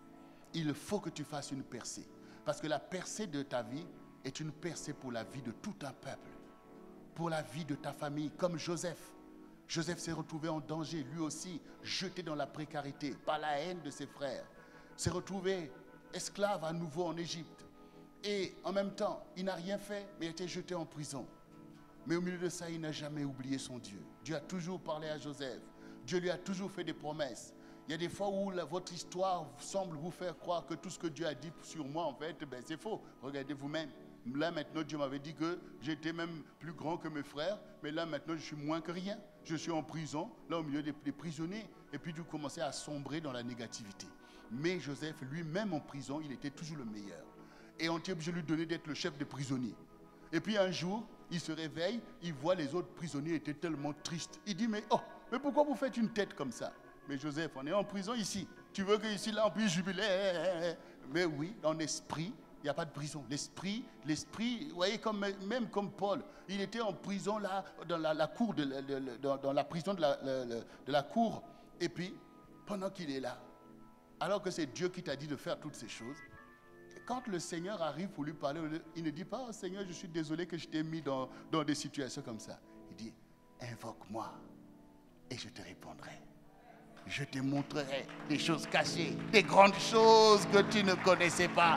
Il faut que tu fasses une percée. Parce que la percée de ta vie est une percée pour la vie de tout un peuple. Pour la vie de ta famille, comme Joseph. Joseph s'est retrouvé en danger, lui aussi, jeté dans la précarité par la haine de ses frères. S'est retrouvé esclave à nouveau en Égypte. Et en même temps, il n'a rien fait, mais il a été jeté en prison. Mais au milieu de ça, il n'a jamais oublié son Dieu. Dieu a toujours parlé à Joseph. Dieu lui a toujours fait des promesses. Il y a des fois où votre histoire semble vous faire croire que tout ce que Dieu a dit sur moi, en fait, c'est faux. Regardez vous-même. Là, maintenant, Dieu m'avait dit que j'étais même plus grand que mes frères, mais là, maintenant, je suis moins que rien. Je suis en prison, là, au milieu des prisonniers. Et puis, Dieu commençait à sombrer dans la négativité. Mais Joseph, lui-même en prison, il était toujours le meilleur. Et on était obligé de lui donner d'être le chef des prisonniers. Et puis, un jour, il se réveille, il voit les autres prisonniers étaient tellement tristes. Il dit, mais pourquoi vous faites une tête comme ça? Mais Joseph, on est en prison ici. Tu veux qu'ici, là, on puisse jubiler? Mais oui, en esprit, il n'y a pas de prison. L'esprit, vous voyez, même comme Paul, il était en prison là, dans la cour, dans la prison de la cour. Et puis, pendant qu'il est là, alors que c'est Dieu qui t'a dit de faire toutes ces choses, quand le Seigneur arrive pour lui parler, il ne dit pas, oh Seigneur, je suis désolé que je t'ai mis dans des situations comme ça. Il dit, invoque-moi et je te répondrai. Je te montrerai des choses cachées, des grandes choses que tu ne connaissais pas.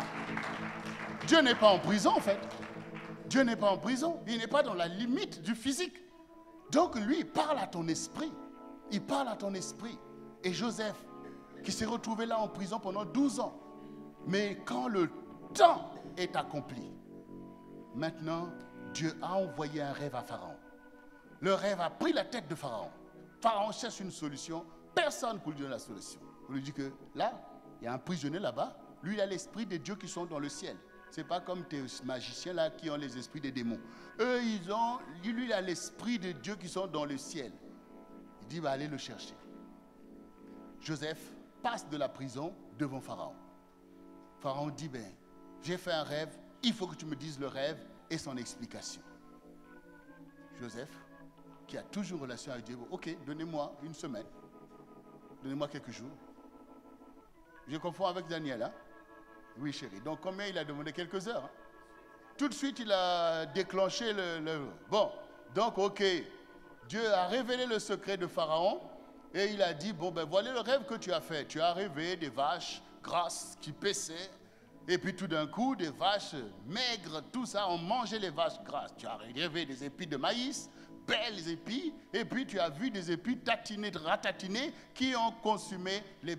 Dieu n'est pas en prison, en fait. Dieu n'est pas en prison. Il n'est pas dans la limite du physique. Donc, lui, il parle à ton esprit. Il parle à ton esprit. Et Joseph, qui s'est retrouvé là en prison pendant 12 ans. Mais quand le temps est accompli, maintenant, Dieu a envoyé un rêve à Pharaon. Le rêve a pris la tête de Pharaon. Pharaon cherche une solution. Personne pour lui donner la solution. On lui dit que là, il y a un prisonnier là-bas. Lui, il a l'esprit des dieux qui sont dans le ciel. Ce n'est pas comme tes magiciens là qui ont les esprits des démons. Eux, lui, il a l'esprit des dieux qui sont dans le ciel. Il dit, allez le chercher. Joseph passe de la prison devant Pharaon. Pharaon dit, j'ai fait un rêve, il faut que tu me dises le rêve et son explication. Joseph, qui a toujours relation avec Dieu, ok, donnez-moi une semaine. Donnez-moi quelques jours. Je confonds avec Daniel, hein? Oui, chérie. Donc, combien il a demandé? Quelques heures. Hein? Tout de suite, il a déclenché le... Bon, donc, ok. Dieu a révélé le secret de Pharaon et il a dit, voilà le rêve que tu as fait. Tu as rêvé des vaches grasses qui paissaient et puis tout d'un coup, des vaches maigres, tout ça, on mangeait les vaches grasses. Tu as rêvé des épis de maïs, belles épis, et puis tu as vu des épis tatinés, ratatinés, qui ont consumé les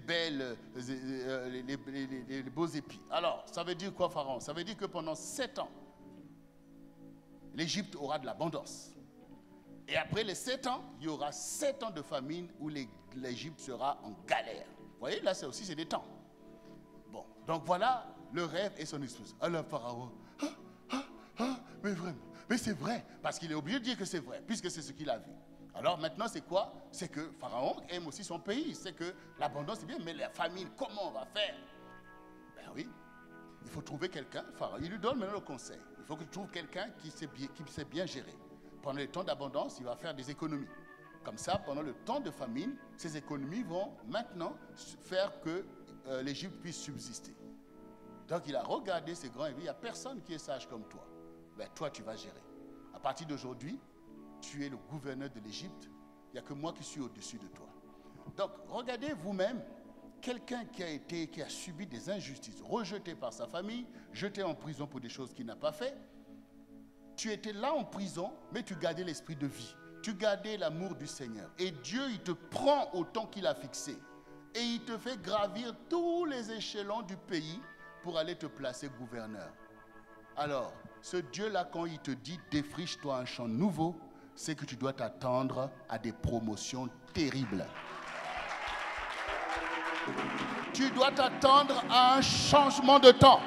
beaux épis. Alors, ça veut dire quoi, Pharaon? Ça veut dire que pendant 7 ans, l'Égypte aura de l'abondance. Et après les 7 ans, il y aura 7 ans de famine où l'Égypte sera en galère. Vous voyez, là, c'est des temps. Bon, donc voilà le rêve et son excuse. Alors, Pharaon, mais vraiment, mais c'est vrai, parce qu'il est obligé de dire que c'est vrai, puisque c'est ce qu'il a vu. Alors maintenant, c'est quoi? C'est que Pharaon aime aussi son pays. C'est que l'abondance, c'est bien, mais la famine, comment on va faire? Ben oui, il faut trouver quelqu'un. Pharaon, il lui donne maintenant le conseil. Il faut que tu trouves quelqu'un qui sait bien gérer. Pendant les temps d'abondance, il va faire des économies. Comme ça, pendant le temps de famine, ces économies vont maintenant faire que l'Égypte puisse subsister. Donc il a regardé ces grands et dit, il n'y a personne qui est sage comme toi. Ben, toi, tu vas gérer. À partir d'aujourd'hui, tu es le gouverneur de l'Égypte. Il n'y a que moi qui suis au-dessus de toi. Donc, regardez vous-même, quelqu'un qui a subi des injustices, rejeté par sa famille, jeté en prison pour des choses qu'il n'a pas fait. Tu étais là en prison, mais tu gardais l'esprit de vie. Tu gardais l'amour du Seigneur. Et Dieu, il te prend au temps qu'il a fixé. Et il te fait gravir tous les échelons du pays pour aller te placer gouverneur. Alors, ce Dieu-là, quand il te dit « défriche-toi un champ nouveau », c'est que tu dois t'attendre à des promotions terribles. Tu dois t'attendre à un changement de temps.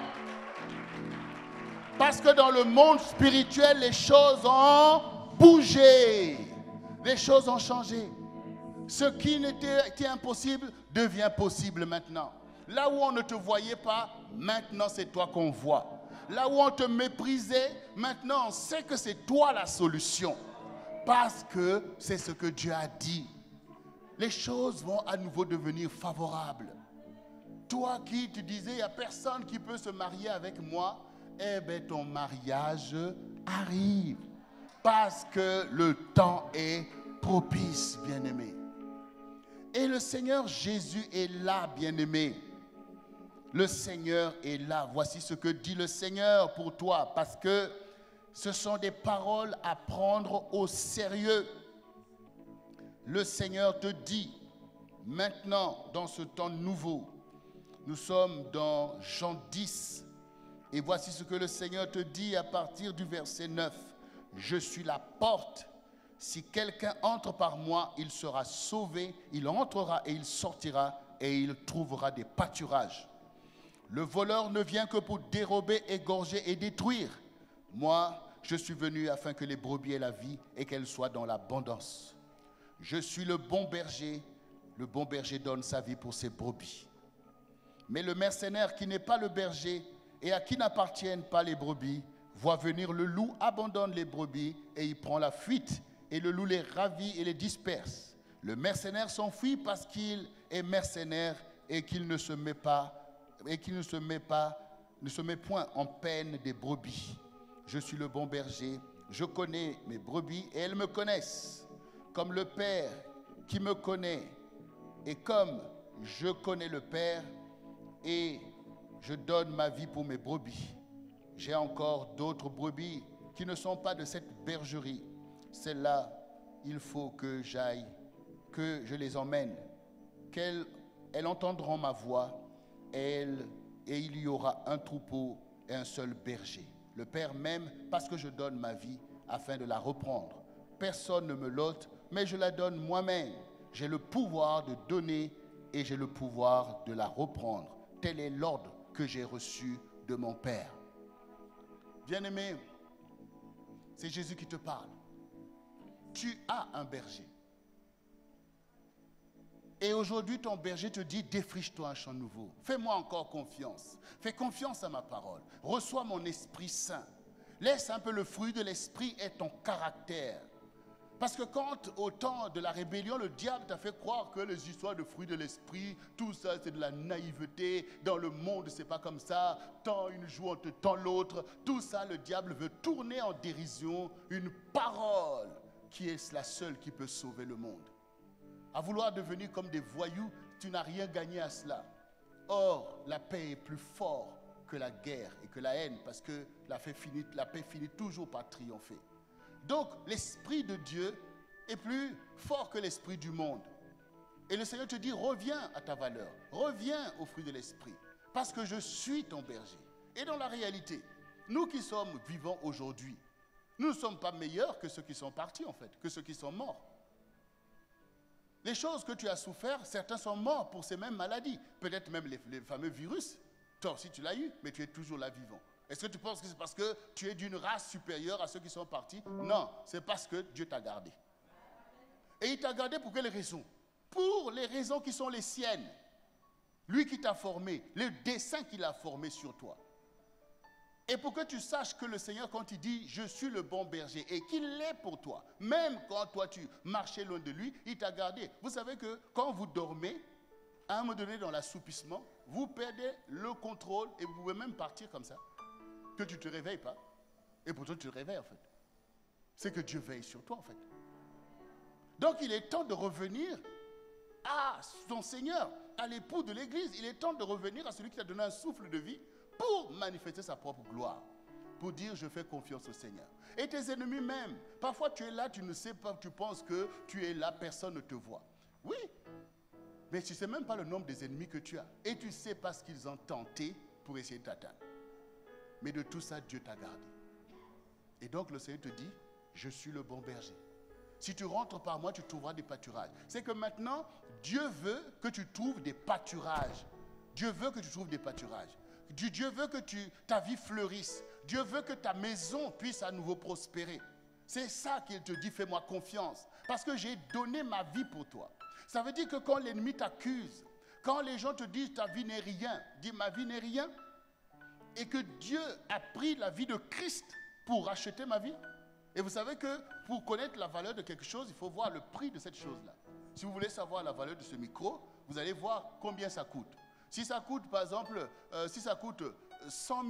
Parce que dans le monde spirituel, les choses ont bougé. Les choses ont changé. Ce qui était impossible devient possible maintenant. Là où on ne te voyait pas, maintenant c'est toi qu'on voit. Là où on te méprisait, maintenant on sait que c'est toi la solution. Parce que c'est ce que Dieu a dit. Les choses vont à nouveau devenir favorables. Toi qui te disais, il n'y a personne qui peut se marier avec moi, eh bien ton mariage arrive. Parce que le temps est propice, bien-aimé. Et le Seigneur Jésus est là, bien-aimé. Le Seigneur est là. Voici ce que dit le Seigneur pour toi. Parce que ce sont des paroles à prendre au sérieux. Le Seigneur te dit, maintenant, dans ce temps nouveau, nous sommes dans Jean 10. Et voici ce que le Seigneur te dit à partir du verset 9. Je suis la porte. Si quelqu'un entre par moi, il sera sauvé. Il entrera et il sortira et il trouvera des pâturages. Le voleur ne vient que pour dérober, égorger et détruire. Moi, je suis venu afin que les brebis aient la vie et qu'elles soient dans l'abondance. Je suis le bon berger. Le bon berger donne sa vie pour ses brebis. Mais le mercenaire qui n'est pas le berger et à qui n'appartiennent pas les brebis, voit venir le loup, abandonne les brebis et il prend la fuite. Et le loup les ravit et les disperse. Le mercenaire s'enfuit parce qu'il est mercenaire et qu'il ne se met point en peine des brebis. Je suis le bon berger, je connais mes brebis et elles me connaissent. Comme le Père qui me connaît et comme je connais le Père et je donne ma vie pour mes brebis. J'ai encore d'autres brebis qui ne sont pas de cette bergerie. Celles-là, il faut que j'aille, que je les emmène, qu'elles entendront ma voix et il y aura un troupeau et un seul berger. Le Père m'aime parce que je donne ma vie afin de la reprendre. Personne ne me l'ôte, mais je la donne moi-même. J'ai le pouvoir de donner et j'ai le pouvoir de la reprendre. Tel est l'ordre que j'ai reçu de mon Père. Bien-aimé, c'est Jésus qui te parle. Tu as un berger. Et aujourd'hui, ton berger te dit, défriche-toi un champ nouveau. Fais-moi encore confiance. Fais confiance à ma parole. Reçois mon Esprit Saint. Laisse un peu le fruit de l'Esprit et ton caractère. Parce que quand, au temps de la rébellion, le diable t'a fait croire que les histoires de fruits de l'esprit, tout ça, c'est de la naïveté. Dans le monde, c'est pas comme ça. Tant une joue, on te tend l'autre. Tout ça, le diable veut tourner en dérision une parole qui est la seule qui peut sauver le monde. À vouloir devenir comme des voyous, tu n'as rien gagné à cela. Or, la paix est plus forte que la guerre et que la haine, parce que la paix finit toujours par triompher. Donc, l'Esprit de Dieu est plus fort que l'esprit du monde. Et le Seigneur te dit, reviens à ta valeur, reviens au fruit de l'Esprit, parce que je suis ton berger. Et dans la réalité, nous qui sommes vivants aujourd'hui, nous ne sommes pas meilleurs que ceux qui sont partis en fait, que ceux qui sont morts. Les choses que tu as souffert, certains sont morts pour ces mêmes maladies. Peut-être même les fameux virus. Toi aussi tu l'as eu, mais tu es toujours là vivant. Est-ce que tu penses que c'est parce que tu es d'une race supérieure à ceux qui sont partis? Non, c'est parce que Dieu t'a gardé. Et il t'a gardé pour quelles raisons? Pour les raisons qui sont les siennes. Lui qui t'a formé, le dessein qu'il a formé sur toi. Et pour que tu saches que le Seigneur, quand il dit « Je suis le bon berger » et qu'il l'est pour toi, même quand toi tu marchais loin de lui, il t'a gardé. Vous savez que quand vous dormez, à un moment donné dans l'assoupissement, vous perdez le contrôle et vous pouvez même partir comme ça. Que tu ne te réveilles pas. Et pourtant tu te réveilles en fait. C'est que Dieu veille sur toi en fait. Donc il est temps de revenir à ton Seigneur, à l'époux de l'Église. Il est temps de revenir à celui qui t'a donné un souffle de vie pour manifester sa propre gloire, pour dire je fais confiance au Seigneur. Et tes ennemis même, parfois tu es là, tu ne sais pas, tu penses que tu es là, personne ne te voit. Oui, mais tu ne sais même pas le nombre des ennemis que tu as. Et tu ne sais pas ce qu'ils ont tenté pour essayer de t'atteindre. Mais de tout ça, Dieu t'a gardé. Et donc le Seigneur te dit, je suis le bon berger. Si tu rentres par moi, tu trouveras des pâturages. C'est que maintenant, Dieu veut que tu trouves des pâturages. Dieu veut que tu trouves des pâturages. Dieu veut que ta vie fleurisse. Dieu veut que ta maison puisse à nouveau prospérer. C'est ça qu'il te dit, fais-moi confiance. Parce que j'ai donné ma vie pour toi. Ça veut dire que quand l'ennemi t'accuse, quand les gens te disent ta vie n'est rien, dis ma vie n'est rien, et que Dieu a pris la vie de Christ pour racheter ma vie. Et vous savez que pour connaître la valeur de quelque chose, il faut voir le prix de cette chose-là. Si vous voulez savoir la valeur de ce micro, vous allez voir combien ça coûte. Si ça coûte, par exemple, si ça coûte 100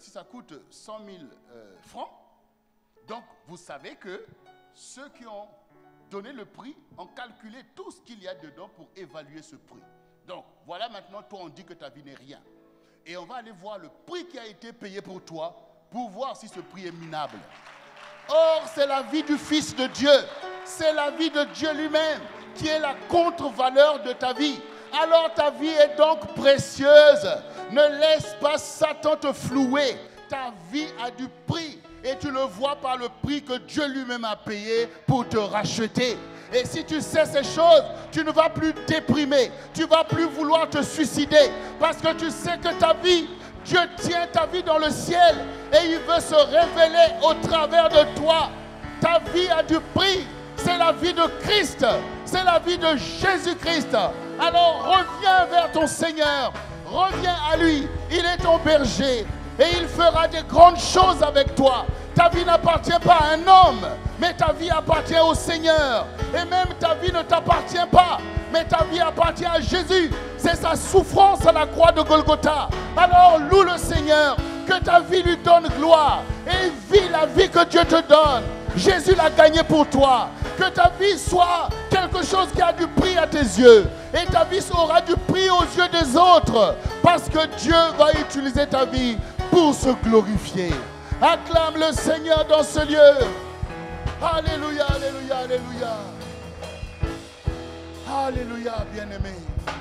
000 francs, donc vous savez que ceux qui ont donné le prix ont calculé tout ce qu'il y a dedans pour évaluer ce prix. Donc voilà, maintenant, toi on dit que ta vie n'est rien. Et on va aller voir le prix qui a été payé pour toi, pour voir si ce prix est minable. Or, c'est la vie du Fils de Dieu, c'est la vie de Dieu lui-même qui est la contre-valeur de ta vie. Alors ta vie est donc précieuse. Ne laisse pas Satan te flouer. Ta vie a du prix et tu le vois par le prix que Dieu lui-même a payé pour te racheter. Et si tu sais ces choses, tu ne vas plus déprimer. Tu ne vas plus vouloir te suicider parce que tu sais que ta vie, Dieu tient ta vie dans le ciel et il veut se révéler au travers de toi. Ta vie a du prix. C'est la vie de Christ. C'est la vie de Jésus-Christ. Alors reviens vers ton Seigneur. Reviens à lui. Il est ton berger et il fera des grandes choses avec toi. Ta vie n'appartient pas à un homme, mais ta vie appartient au Seigneur. Et même ta vie ne t'appartient pas, mais ta vie appartient à Jésus. C'est sa souffrance à la croix de Golgotha. Alors loue le Seigneur, que ta vie lui donne gloire et vis la vie que Dieu te donne. Jésus l'a gagné pour toi. Que ta vie soit quelque chose qui a du prix à tes yeux. Et ta vie aura du prix aux yeux des autres. Parce que Dieu va utiliser ta vie pour se glorifier. Acclame le Seigneur dans ce lieu. Alléluia, alléluia, alléluia. Alléluia, bien-aimé.